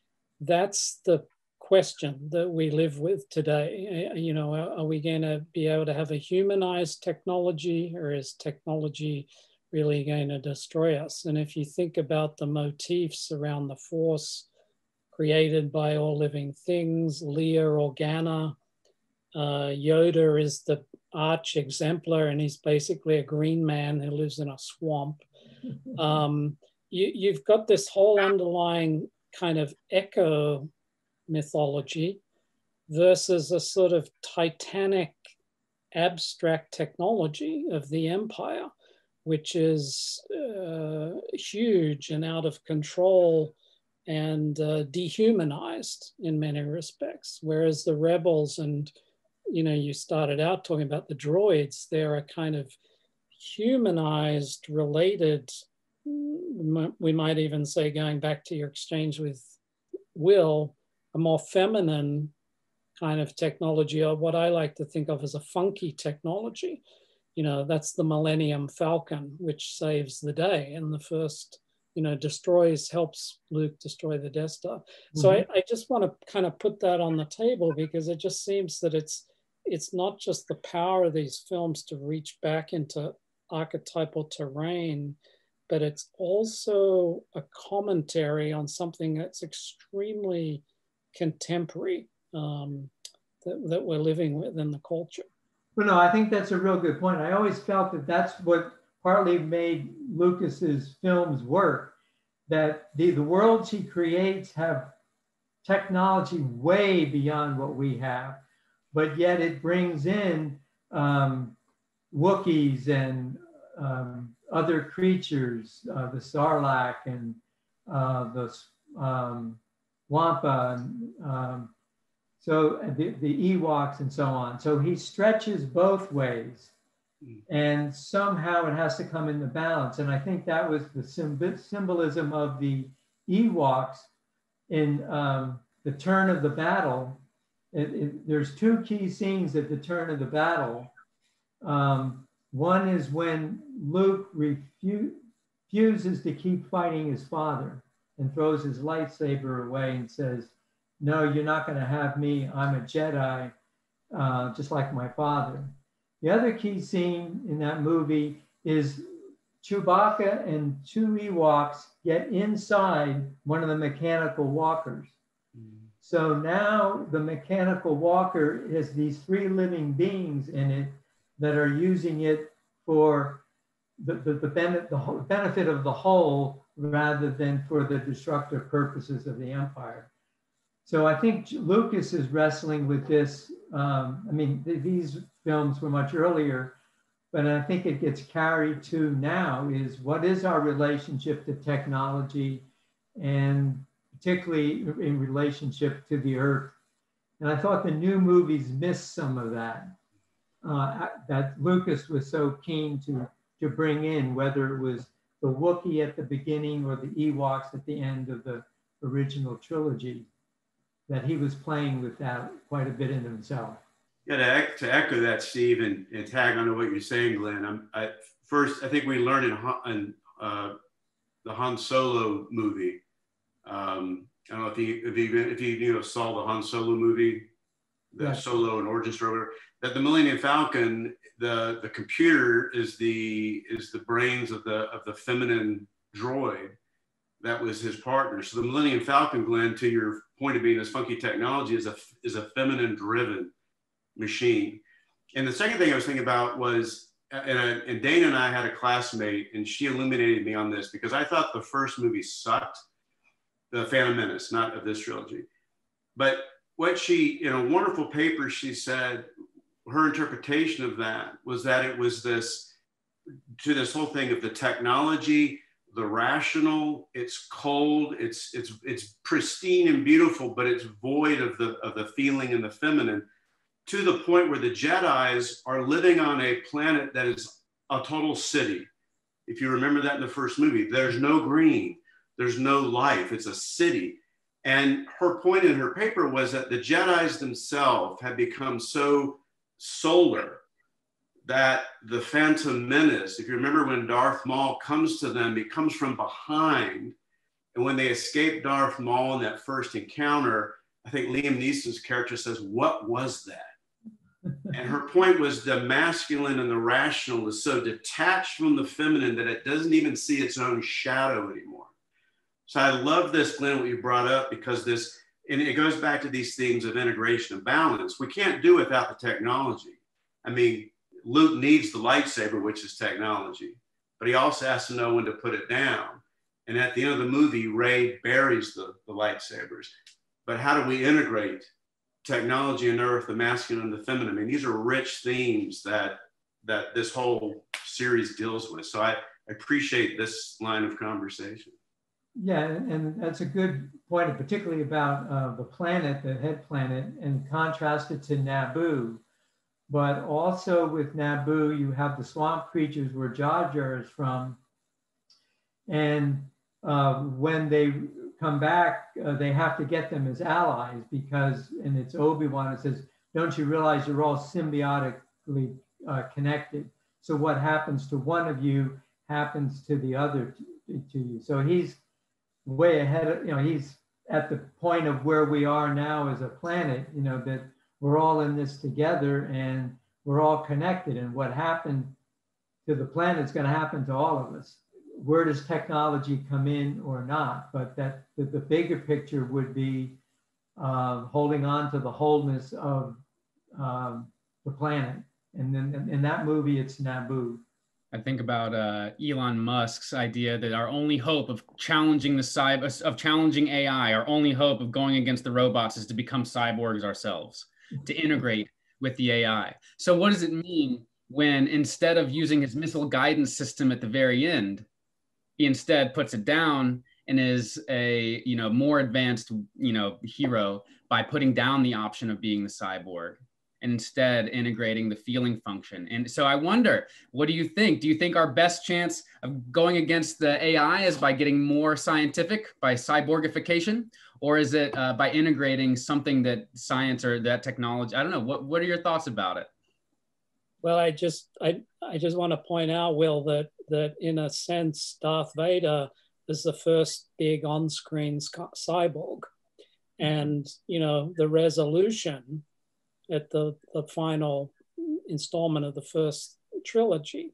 That's the question that we live with today. You know, are we going to be able to have a humanized technology, or is technology really going to destroy us? And if you think about the motifs around the Force created by all living things, Leia Organa, uh, Yoda is the arch exemplar, and he's basically a green man who lives in a swamp. Um, you, you've got this whole underlying kind of echo mythology versus a sort of titanic abstract technology of the Empire, which is uh, huge and out of control and uh, dehumanized in many respects. Whereas the rebels, and you know, you started out talking about the droids, they're a kind of humanized, related, we might even say, going back to your exchange with Will, a more feminine kind of technology, or what I like to think of as a funky technology. You know, that's the Millennium Falcon, which saves the day, and the first, you know, destroys, helps Luke destroy the Death Star. Mm-hmm. So I, I just want to kind of put that on the table, because it just seems that it's it's not just the power of these films to reach back into archetypal terrain, but it's also a commentary on something that's extremely contemporary um, that, that we're living with in the culture. Well, no, I think that's a real good point. I always felt that that's what partly made Lucas's films work, that the, the worlds he creates have technology way beyond what we have, but yet it brings in um, Wookiees and um, other creatures, uh, the Sarlacc and uh, the um, Wampa, and um, so the, the Ewoks and so on. So he stretches both ways, and somehow it has to come into balance. And I think that was the symb symbolism of the Ewoks in um, the turn of the battle. It, it, there's two key scenes at the turn of the battle. Um, one is when Luke refu refuses to keep fighting his father and throws his lightsaber away and says, no, you're not going to have me. I'm a Jedi, uh, just like my father. The other key scene in that movie is Chewbacca and two Ewoks get inside one of the mechanical walkers. So now the mechanical walker has these three living beings in it that are using it for the, the, the, benefit, the whole, benefit of the whole rather than for the destructive purposes of the Empire. So I think Lucas is wrestling with this. Um, I mean, th these films were much earlier, but I think it gets carried to now is what is our relationship to technology, and particularly in relationship to the Earth. And I thought the new movies missed some of that, uh, that Lucas was so keen to, to bring in, whether it was the Wookiee at the beginning or the Ewoks at the end of the original trilogy, that he was playing with that quite a bit in himself. Yeah, to, to echo that, Steve, and, and tag onto what you're saying, Glenn, I'm, I, first, I think we learned in, in uh, the Han Solo movie, um, I don't know if you, if you, if you, you know, saw the Han Solo movie, the Yeah. Solo and Origin Story, that the Millennium Falcon, the, the computer is the, is the brains of the, of the feminine droid that was his partner. So the Millennium Falcon, Glenn, to your point of being this funky technology, is a, is a feminine driven machine. And the second thing I was thinking about was, and, I, and Dana and I had a classmate, and she illuminated me on this because I thought the first movie sucked, The Phantom Menace, not of this trilogy. But what she, in a wonderful paper, she said, her interpretation of that was that it was this, to this whole thing of the technology, the rational, it's cold, it's, it's, it's pristine and beautiful, but it's void of the, of the feeling and the feminine, to the point where the Jedis are living on a planet that is a total city. If you remember that in the first movie, there's no green, there's no life, it's a city. And her point in her paper was that the Jedis themselves had become so solar that the Phantom Menace, if you remember when Darth Maul comes to them, it comes from behind. And when they escape Darth Maul in that first encounter, I think Liam Neeson's character says, "What was that?" And her point was the masculine and the rational is so detached from the feminine that it doesn't even see its own shadow anymore. So I love this, Glenn, what you brought up, because this, and it goes back to these themes of integration and balance. We can't do without the technology. I mean, Luke needs the lightsaber, which is technology, but he also has to know when to put it down. And at the end of the movie, Rey buries the, the lightsabers. But how do we integrate technology and Earth, the masculine and the feminine? I mean, these are rich themes that that this whole series deals with. So I appreciate this line of conversation. Yeah, and that's a good point, particularly about uh, the planet, the head planet, and contrasted to Naboo. But also with Naboo, you have the swamp creatures where Jar Jar is from. And uh, when they come back, uh, they have to get them as allies because, and it's Obi-Wan, it says, don't you realize you're all symbiotically uh, connected? So what happens to one of you happens to the other to, to you. So he's way ahead of, you know, he's at the point of where we are now as a planet, you know, that we're all in this together and we're all connected. And what happened to the planet is going to happen to all of us. Where does technology come in or not? But that the, the bigger picture would be uh, holding on to the wholeness of um, the planet. And then in, in that movie, it's Naboo. I think about uh, Elon Musk's idea that our only hope of challenging the cyber, of challenging A I, our only hope of going against the robots is to become cyborgs ourselves, to integrate with the A I. So what does it mean when instead of using his missile guidance system at the very end, he instead puts it down and is a, you know, more advanced, you know, hero by putting down the option of being the cyborg and instead integrating the feeling function. And so I wonder, what do you think? Do you think our best chance of going against the A I is by getting more scientific, by cyborgification? Or is it uh, by integrating something that science or that technology? I don't know. What, what are your thoughts about it? Well, I just I, I just want to point out, Will, that that in a sense, Darth Vader is the first big on-screen cyborg. And, you know, the resolution at the, the final installment of the first trilogy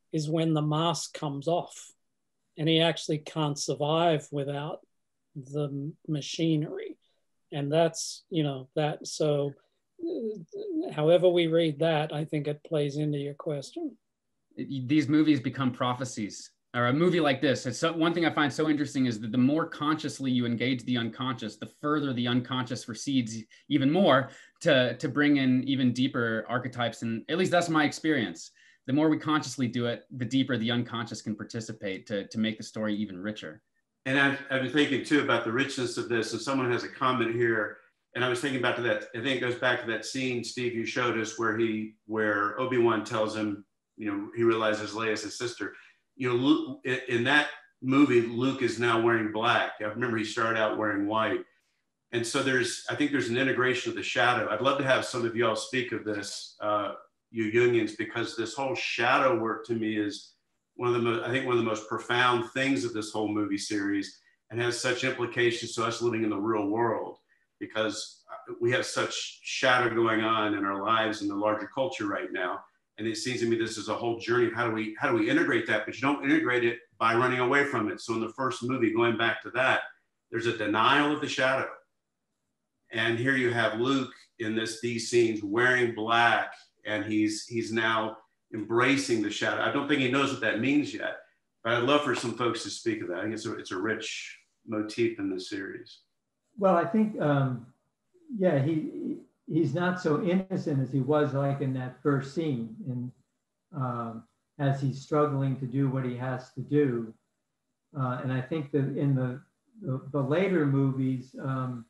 is when the mask comes off and he actually can't survive without the machinery. And that's, you know, that, so however we read that, I think it plays into your question. These movies become prophecies. Or a movie like this, it's so, one thing I find so interesting is that the more consciously you engage the unconscious, the further the unconscious recedes even more to, to bring in even deeper archetypes. And at least that's my experience. The more we consciously do it, the deeper the unconscious can participate to, to make the story even richer. And I've, I've been thinking too about the richness of this. And someone has a comment here, and I was thinking about that. I think it goes back to that scene, Steve, you showed us where he, where Obi-Wan tells him, you know, he realizes Leia's his sister. You know, Luke, in that movie, Luke is now wearing black. I remember he started out wearing white. And so there's, I think there's an integration of the shadow. I'd love to have some of y'all speak of this, uh, you Jungians, because this whole shadow work to me is one of the most, I think one of the most profound things of this whole movie series, and has such implications to us living in the real world, because we have such shadow going on in our lives in the larger culture right now. And it seems to me this is a whole journey of how do we how do we integrate that? But you don't integrate it by running away from it. So in the first movie, going back to that, there's a denial of the shadow. And here you have Luke in this these scenes wearing black, and he's he's now embracing the shadow. I don't think he knows what that means yet, but I'd love for some folks to speak of that. I think it's a, it's a rich motif in this series. Well, I think, um, yeah, he. he's not so innocent as he was like in that first scene, and um, as he's struggling to do what he has to do. Uh, and I think that in the, the, the later movies, um,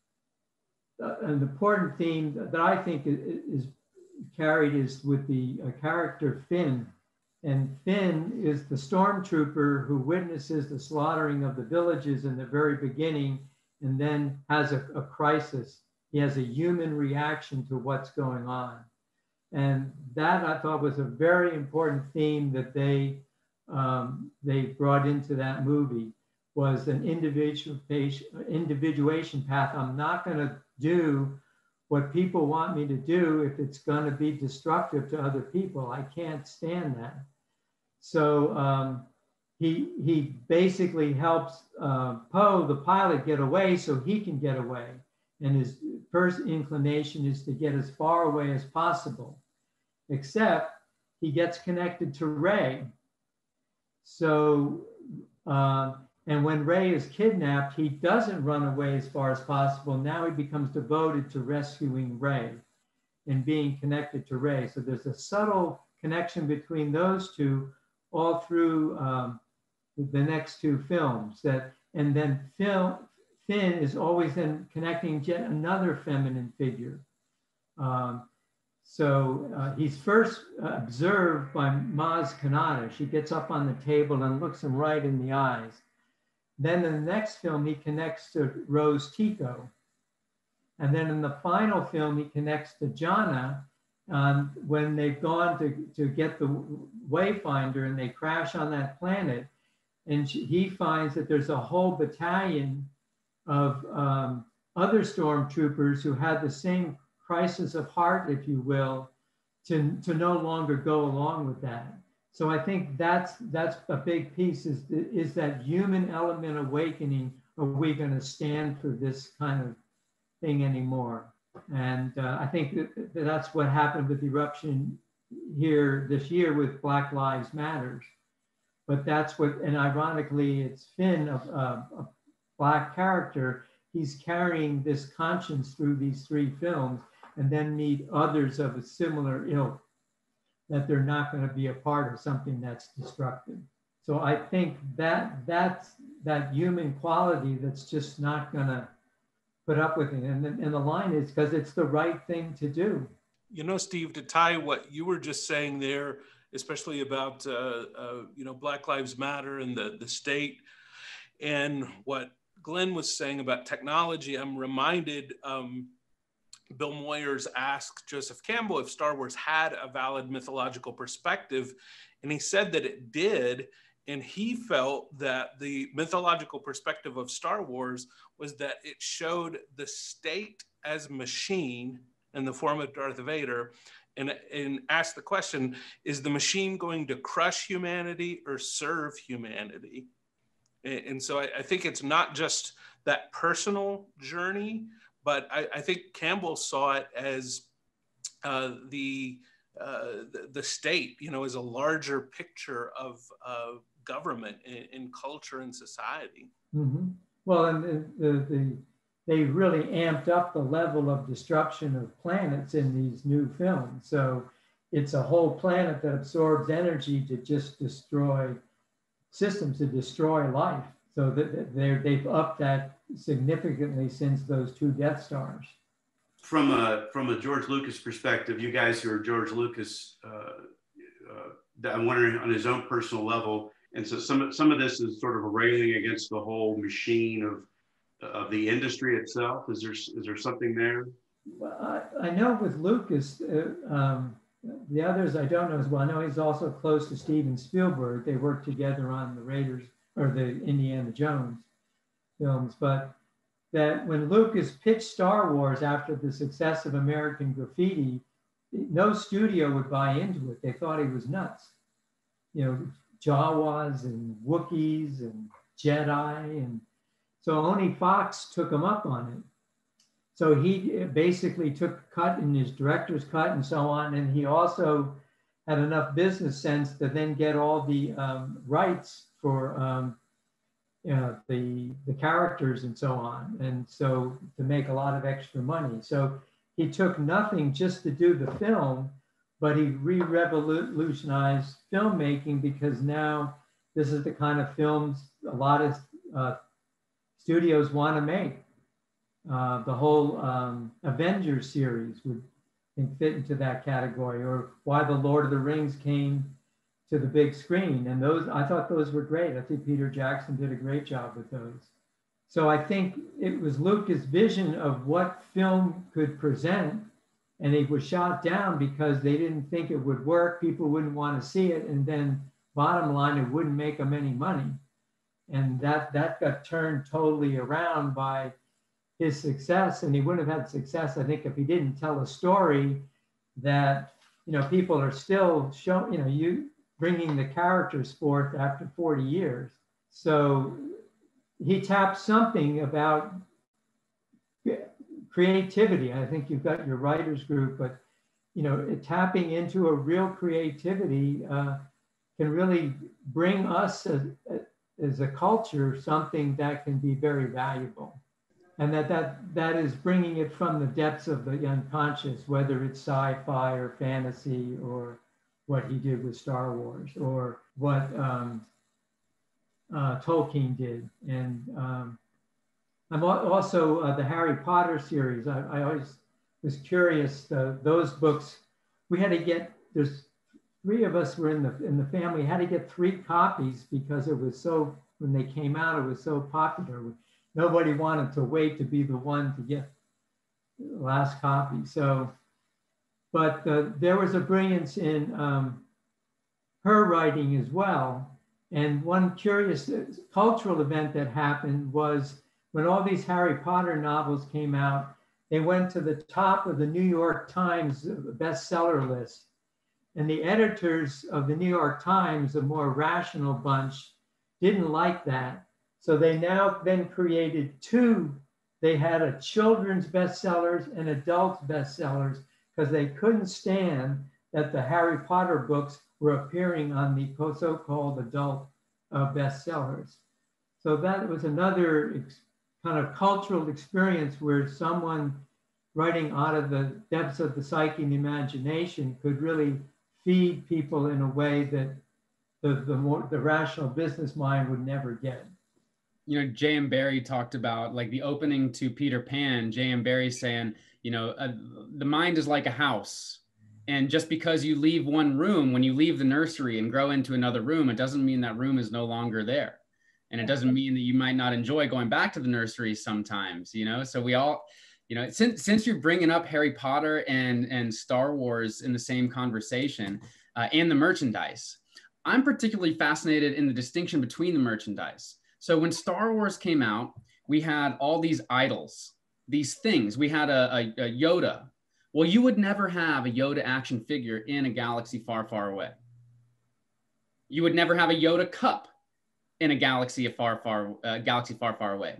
an important theme that I think is, is carried is with the uh, character Finn. And Finn is the stormtrooper who witnesses the slaughtering of the villages in the very beginning, and then has a, a crisis. He has a human reaction to what's going on. And that I thought was a very important theme that they, um, they brought into that movie, was an individuation, individuation path. I'm not gonna do what people want me to do if it's gonna be destructive to other people. I can't stand that. So um, he, he basically helps uh, Poe, the pilot, get away so he can get away. And his first inclination is to get as far away as possible, except he gets connected to Rey. So, uh, and when Rey is kidnapped, he doesn't run away as far as possible. Now he becomes devoted to rescuing Rey and being connected to Rey. So there's a subtle connection between those two all through um, the next two films. That, and then film, Finn is always then connecting yet another feminine figure. Um, so uh, he's first observed by Maz Kanata. She gets up on the table and looks him right in the eyes. Then in the next film, he connects to Rose Tico. And then in the final film, he connects to Jana um, when they've gone to, to get the Wayfinder and they crash on that planet. And she, he finds that there's a whole battalion of um, other stormtroopers who had the same crisis of heart, if you will, to, to no longer go along with that. So I think that's that's a big piece, is, is that human element awakening. Are we going to stand for this kind of thing anymore? And uh, I think that, that that's what happened with Eruption here this year with Black Lives Matters. But that's what, and ironically, it's Finn, a, a, a Black character. He's carrying this conscience through these three films, and then meet others of a similar ilk, that they're not going to be a part of something that's destructive. So I think that that's that human quality that's just not going to put up with it. And, and the line is because it's the right thing to do. You know, Steve, to tie what you were just saying there, especially about, uh, uh, you know, Black Lives Matter and the, the state, and what Glenn was saying about technology, I'm reminded, um, Bill Moyers asked Joseph Campbell if Star Wars had a valid mythological perspective, and he said that it did. And he felt that the mythological perspective of Star Wars was that it showed the state as machine in the form of Darth Vader, and, and ask the question, is the machine going to crush humanity or serve humanity? And, and so I, I think it's not just that personal journey, but I, I think Campbell saw it as uh, the, uh, the, the state, you know, as a larger picture of uh, government in, in culture and society. Mm-hmm. Well, and the, the, the, they really amped up the level of destruction of planets in these new films. So it's a whole planet that absorbs energy to just destroy systems, to destroy life. So that they're, they've upped that significantly since those two Death Stars. From a, from a George Lucas perspective, you guys who are George Lucas, uh, uh, I'm wondering on his own personal level, and so some, some of this is sort of a railing against the whole machine of, of the industry itself. Is there, is there something there? Well, I, I know with Lucas, uh, um, the others I don't know as well. I know he's also close to Steven Spielberg. They worked together on the Raiders or the Indiana Jones films, but that when Lucas pitched Star Wars after the success of American Graffiti, no studio would buy into it. They thought he was nuts. You know, Jawas and Wookiees and Jedi, and so only Fox took him up on it. So he basically took a cut in his director's cut and so on, and he also had enough business sense to then get all the um, rights for um, you know, the, the characters and so on, and so to make a lot of extra money. So he took nothing just to do the film, but he re-revolutionized filmmaking, because now this is the kind of films a lot of uh, studios want to make. Uh, the whole um, Avengers series would I think, fit into that category, or why the Lord of the Rings came to the big screen. And those, I thought those were great. I think Peter Jackson did a great job with those. So I think it was Lucas' vision of what film could present, and it was shot down because they didn't think it would work. People wouldn't want to see it. And then bottom line, it wouldn't make them any money. And that, that got turned totally around by his success. And he wouldn't have had success, I think, if he didn't tell a story that, you know, people are still showing, you know, you bringing the characters forth after forty years. So he tapped something about creativity. I think you've got your writers group, but, you know, tapping into a real creativity uh, can really bring us as, as a culture something that can be very valuable. And that, that that is bringing it from the depths of the unconscious, whether it's sci-fi or fantasy, or what he did with Star Wars, or what um, uh, Tolkien did. And um, I'm also uh, the Harry Potter series. I, I always was curious, uh, those books, we had to get, there's three of us were in the, in the family, had to get three copies because it was so, when they came out, it was so popular. Nobody wanted to wait to be the one to get the last copy. So, but uh, there was a brilliance in um, her writing as well. And one curious cultural event that happened was when all these Harry Potter novels came out, they went to the top of the New York Times bestseller list. And the editors of the New York Times, a more rational bunch, didn't like that. So they now then created two. They had a children's bestsellers and adult bestsellers, because they couldn't stand that the Harry Potter books were appearing on the so-called adult uh, bestsellers. So that was another kind of cultural experience where someone writing out of the depths of the psyche and the imagination could really feed people in a way that the, the, more, the rational business mind would never get. You know, J M Barrie talked about, like, the opening to Peter Pan, J M Barrie saying, you know, uh, the mind is like a house. And just because you leave one room, when you leave the nursery and grow into another room, it doesn't mean that room is no longer there. And it doesn't mean that you might not enjoy going back to the nursery sometimes, you know? So we all, you know, since, since you're bringing up Harry Potter and, and Star Wars in the same conversation, uh, and the merchandise, I'm particularly fascinated in the distinction between the merchandise. So when Star Wars came out, we had all these idols, these things. We had a, a, a Yoda, Well, you would never have a Yoda action figure in a galaxy far, far away. You would never have a Yoda cup in a galaxy far, far, uh, galaxy far, far away.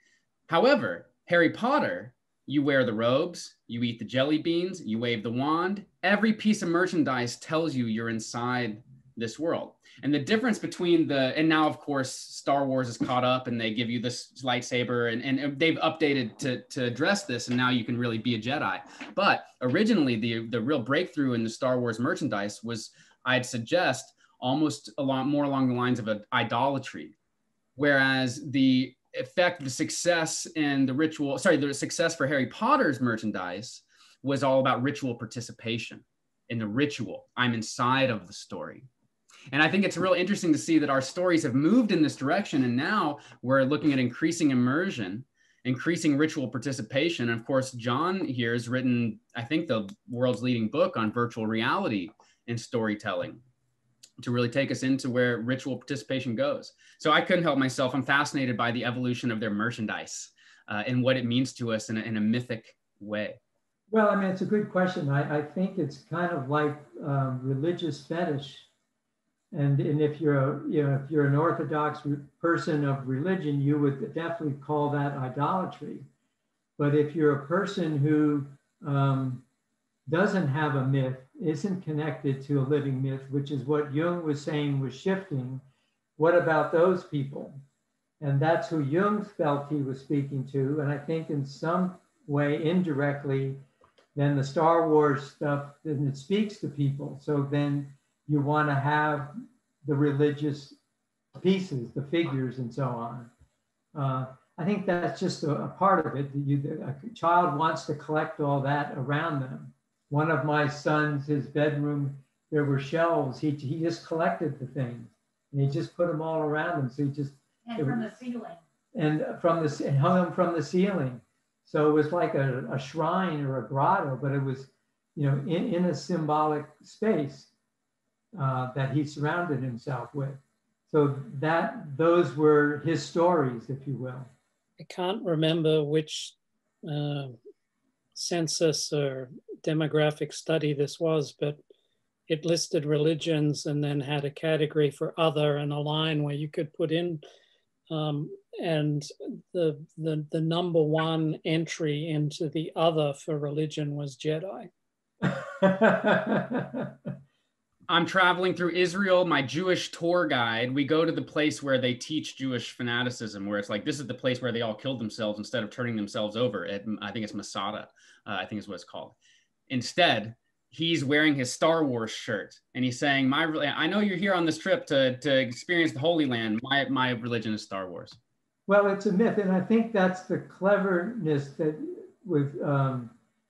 However, Harry Potter, you wear the robes, you eat the jelly beans, you wave the wand. Every piece of merchandise tells you you're inside this world. And the difference between the, and now of course, Star Wars is caught up and they give you this lightsaber and, and they've updated to, to address this. And now you can really be a Jedi. But originally the, the real breakthrough in the Star Wars merchandise was, I'd suggest, almost a lot more along the lines of an idolatry. Whereas the effect, the success and the ritual, sorry, the success for Harry Potter's merchandise was all about ritual participation in the ritual. I'm inside of the story. And I think it's real interesting to see that our stories have moved in this direction. And now we're looking at increasing immersion, increasing ritual participation. And of course, John here has written, I think, the world's leading book on virtual reality and storytelling to really take us into where ritual participation goes. So I couldn't help myself. I'm fascinated by the evolution of their merchandise uh, and what it means to us in a, in a mythic way. Well, I mean, it's a good question. I, I think it's kind of like um, religious fetish. And, and if you're a, you know, if you're an Orthodox person of religion, you would definitely call that idolatry. But if you're a person who um, doesn't have a myth, isn't connected to a living myth, which is what Jung was saying was shifting, what about those people? And that's who Jung felt he was speaking to. And I think in some way, indirectly, then the Star Wars stuff, then it speaks to people. So then you want to have the religious pieces, the figures and so on. Uh, I think that's just a, a part of it. You, a child wants to collect all that around them. One of my sons, his bedroom, there were shelves. He, he just collected the things and he just put them all around him. So he just- And from the ceiling. And from the, and hung them from the ceiling. So it was like a, a shrine or a grotto, but it was, you know, in, in a symbolic space uh, that he surrounded himself with. So that, those were his stories, if you will. I can't remember which uh, census or demographic study this was, but it listed religions and then had a category for other and a line where you could put in, um, and the, the, the number one entry into the other for religion was Jedi. I'm traveling through Israel, my Jewish tour guide. We go to the place where they teach Jewish fanaticism, where it's like, this is the place where they all killed themselves instead of turning themselves over. At, I think it's Masada, uh, I think is what it's called. Instead, he's wearing his Star Wars shirt and he's saying, "My, I know you're here on this trip to, to experience the Holy Land. My, my religion is Star Wars." Well, it's a myth. And I think that's the cleverness that with um,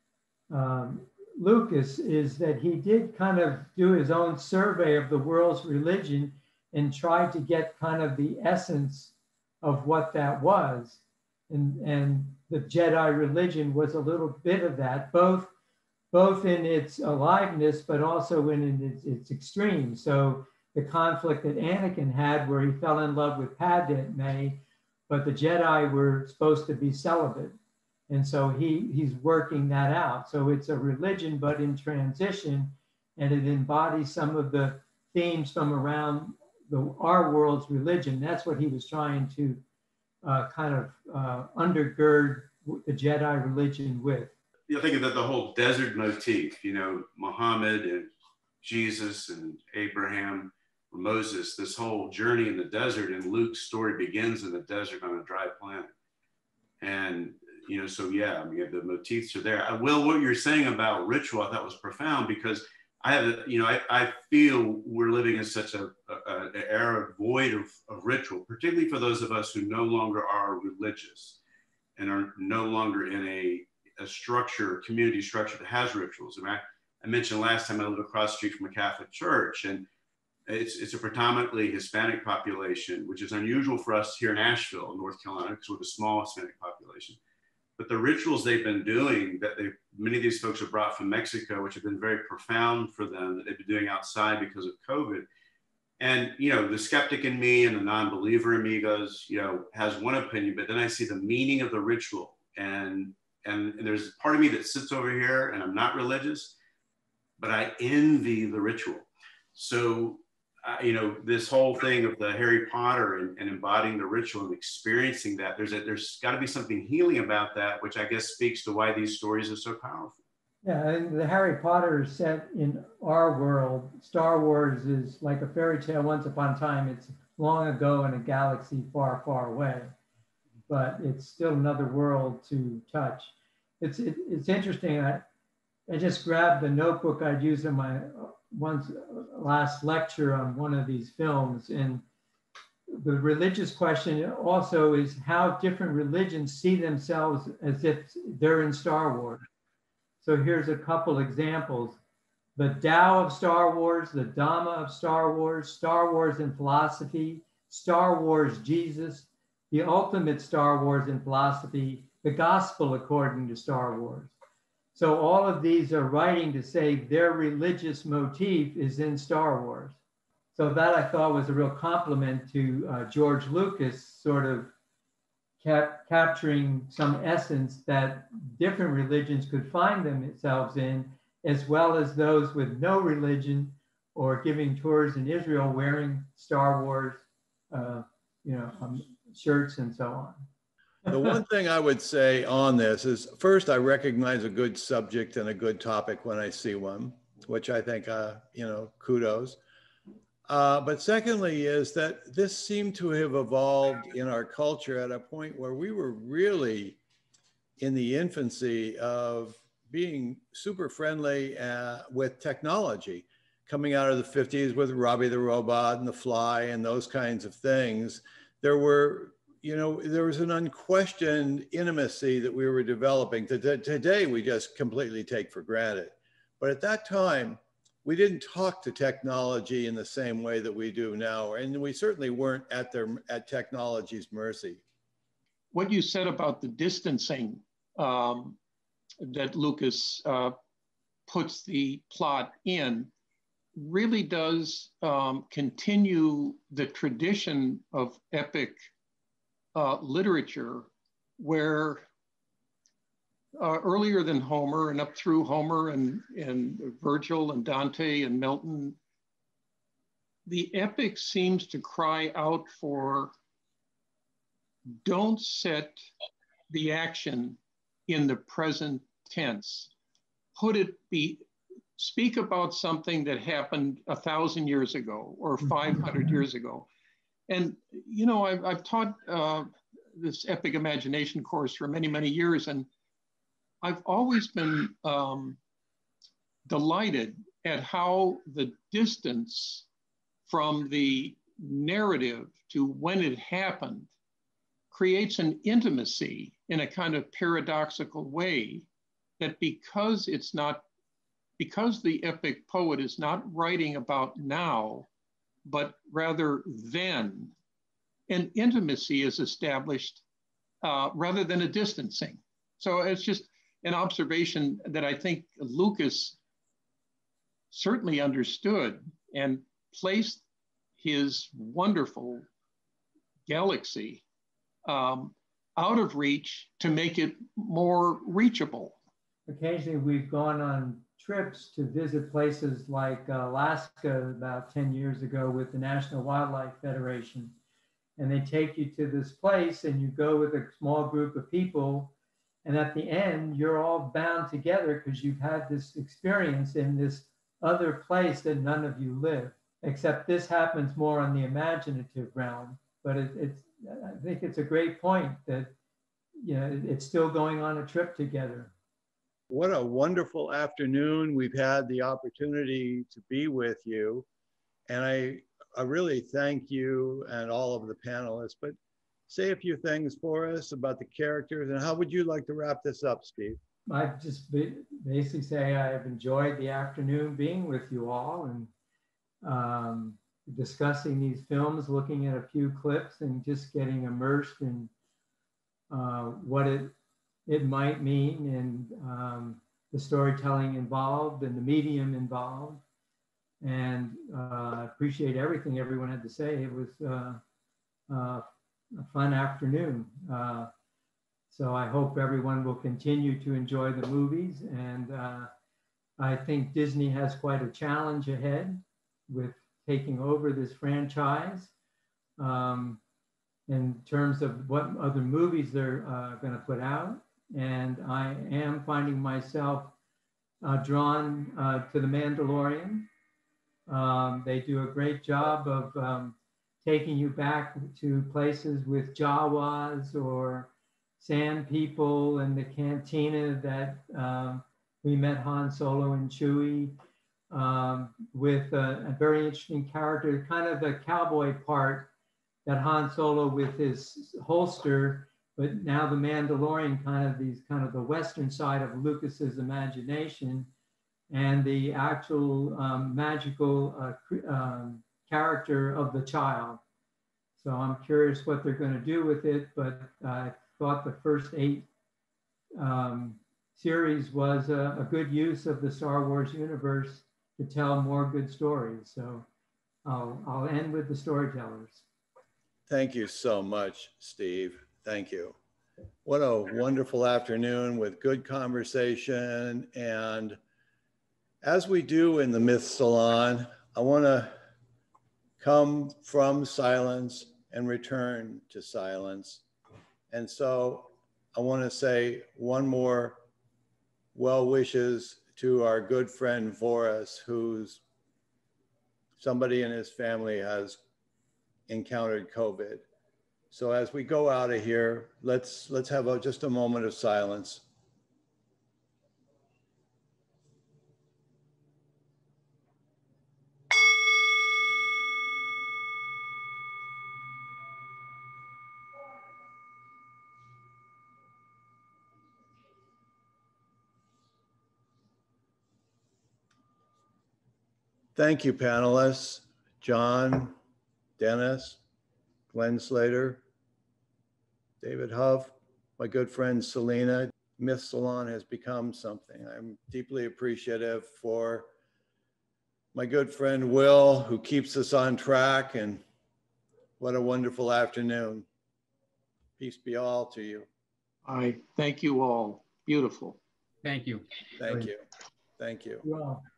um, Lucas is that he did kind of do his own survey of the world's religion and tried to get kind of the essence of what that was. And, and the Jedi religion was a little bit of that, both, both in its aliveness, but also in its, its extreme. So the conflict that Anakin had where he fell in love with Padme, but the Jedi were supposed to be celibate. And so he, he's working that out. So it's a religion, but in transition, and it embodies some of the themes from around the, our world's religion. That's what he was trying to uh, kind of uh, undergird the Jedi religion with. You think of the, the whole desert motif, you know, Muhammad and Jesus and Abraham, Moses, this whole journey in the desert, and Luke's story begins in the desert on a dry planet. And you know, so yeah, I mean, the motifs are there. I will, what you're saying about ritual, I thought was profound, because I have, a, you know, I, I feel we're living in such a, a, a an era void of, of ritual, particularly for those of us who no longer are religious and are no longer in a, a structure, community structure that has rituals. I mean, I, I mentioned last time I lived across the street from a Catholic church, and it's, it's a predominantly Hispanic population, which is unusual for us here in Asheville, North Carolina, because we're the small Hispanic population. But the rituals they've been doing, that they, many of these folks are brought from Mexico, which have been very profound for them, that they've been doing outside because of COVID. And, you know, the skeptic in me and the non-believer in me goes, you know, has one opinion, but then I see the meaning of the ritual and, and, and there's part of me that sits over here, and I'm not religious, but I envy the ritual. So, uh, you know, this whole thing of the Harry Potter and, and embodying the ritual and experiencing that, there's a, there's got to be something healing about that, which I guess speaks to why these stories are so powerful. Yeah, and the Harry Potter is set in our world. Star Wars is like a fairy tale. Once upon a time, it's long ago in a galaxy far, far away, but it's still another world to touch. It's it, it's interesting. I, I just grabbed the notebook I'd used in my once last lecture on one of these films, and the religious question also is how different religions see themselves as if they're in Star Wars. So here's a couple examples. The Tao of Star Wars, the Dhamma of Star Wars, Star Wars in philosophy, Star Wars Jesus, the ultimate Star Wars in philosophy, the gospel according to Star Wars. So all of these are writing to say their religious motif is in Star Wars. So that I thought was a real compliment to uh, George Lucas, sort of Cap capturing some essence that different religions could find themselves in, as well as those with no religion or giving tours in Israel wearing Star Wars, uh, you know, um, shirts and so on. The one thing I would say on this is, first, I recognize a good subject and a good topic when I see one, which I think, uh, you know, kudos. Uh, but secondly is that this seemed to have evolved in our culture at a point where we were really in the infancy of being super friendly uh, with technology, coming out of the fifties with Robbie the Robot and The Fly and those kinds of things. There were, you know, there was an unquestioned intimacy that we were developing that today we just completely take for granted. But at that time, we didn't talk to technology in the same way that we do now, and we certainly weren't at their at technology's mercy. What you said about the distancing um, that Lucas uh, puts the plot in really does um, continue the tradition of epic uh, literature, where Uh, earlier than Homer and up through Homer and, and Virgil and Dante and Milton, the epic seems to cry out for, don't set the action in the present tense. Put it, be, speak about something that happened a thousand years ago or five hundred years ago. And, you know, I've, I've taught uh, this epic imagination course for many, many years, and I've always been um, delighted at how the distance from the narrative to when it happened creates an intimacy in a kind of paradoxical way, that because it's not, because the epic poet is not writing about now, but rather then, an intimacy is established uh, rather than a distancing. So it's just an observation that I think Lucas certainly understood and placed his wonderful galaxy um, out of reach to make it more reachable. Occasionally we've gone on trips to visit places like uh, Alaska about ten years ago with the National Wildlife Federation. And they take you to this place and you go with a small group of people. And at the end, you're all bound together because you've had this experience in this other place that none of you live, except this happens more on the imaginative realm. But it, it's, I think it's a great point that, you know, it's still going on a trip together. What a wonderful afternoon we've had the opportunity to be with you. And I, I really thank you and all of the panelists, but say a few things for us about the characters, and how would you like to wrap this up, Steve? I'd just basically say I've enjoyed the afternoon being with you all and um, discussing these films, looking at a few clips and just getting immersed in uh, what it, it might mean, and um, the storytelling involved and the medium involved. And uh, I appreciate everything everyone had to say. It was uh, uh, a fun afternoon. Uh, So I hope everyone will continue to enjoy the movies. And uh, I think Disney has quite a challenge ahead with taking over this franchise um, in terms of what other movies they're uh, going to put out. And I am finding myself uh, drawn uh, to The Mandalorian. Um, they do a great job of um, taking you back to places with Jawas or Sand People and the cantina that um, we met Han Solo and Chewie, um, with a, a very interesting character, kind of the cowboy part that Han Solo with his holster, but now the Mandalorian kind of these kind of the Western side of Lucas's imagination, and the actual um, magical uh, um, character of the child. So I'm curious what they're going to do with it, but I thought the first eight um, series was a, a good use of the Star Wars universe to tell more good stories. So I'll, I'll end with the storytellers. Thank you so much, Steve. Thank you. What a wonderful afternoon with good conversation. And as we do in the Myth Salon, I want to come from silence and return to silence. And so I want to say one more well wishes to our good friend Voris, who's somebody in his family has encountered COVID. So as we go out of here, let's let's have a, just a moment of silence. Thank you, panelists. John, Dennis, Glenn Slater, David Huff, my good friend Selena. Myth Salon has become something. I'm deeply appreciative for my good friend Will, who keeps us on track, and what a wonderful afternoon. Peace be all to you. I thank you all. Beautiful. Thank you. Thank you. Thank you. Well.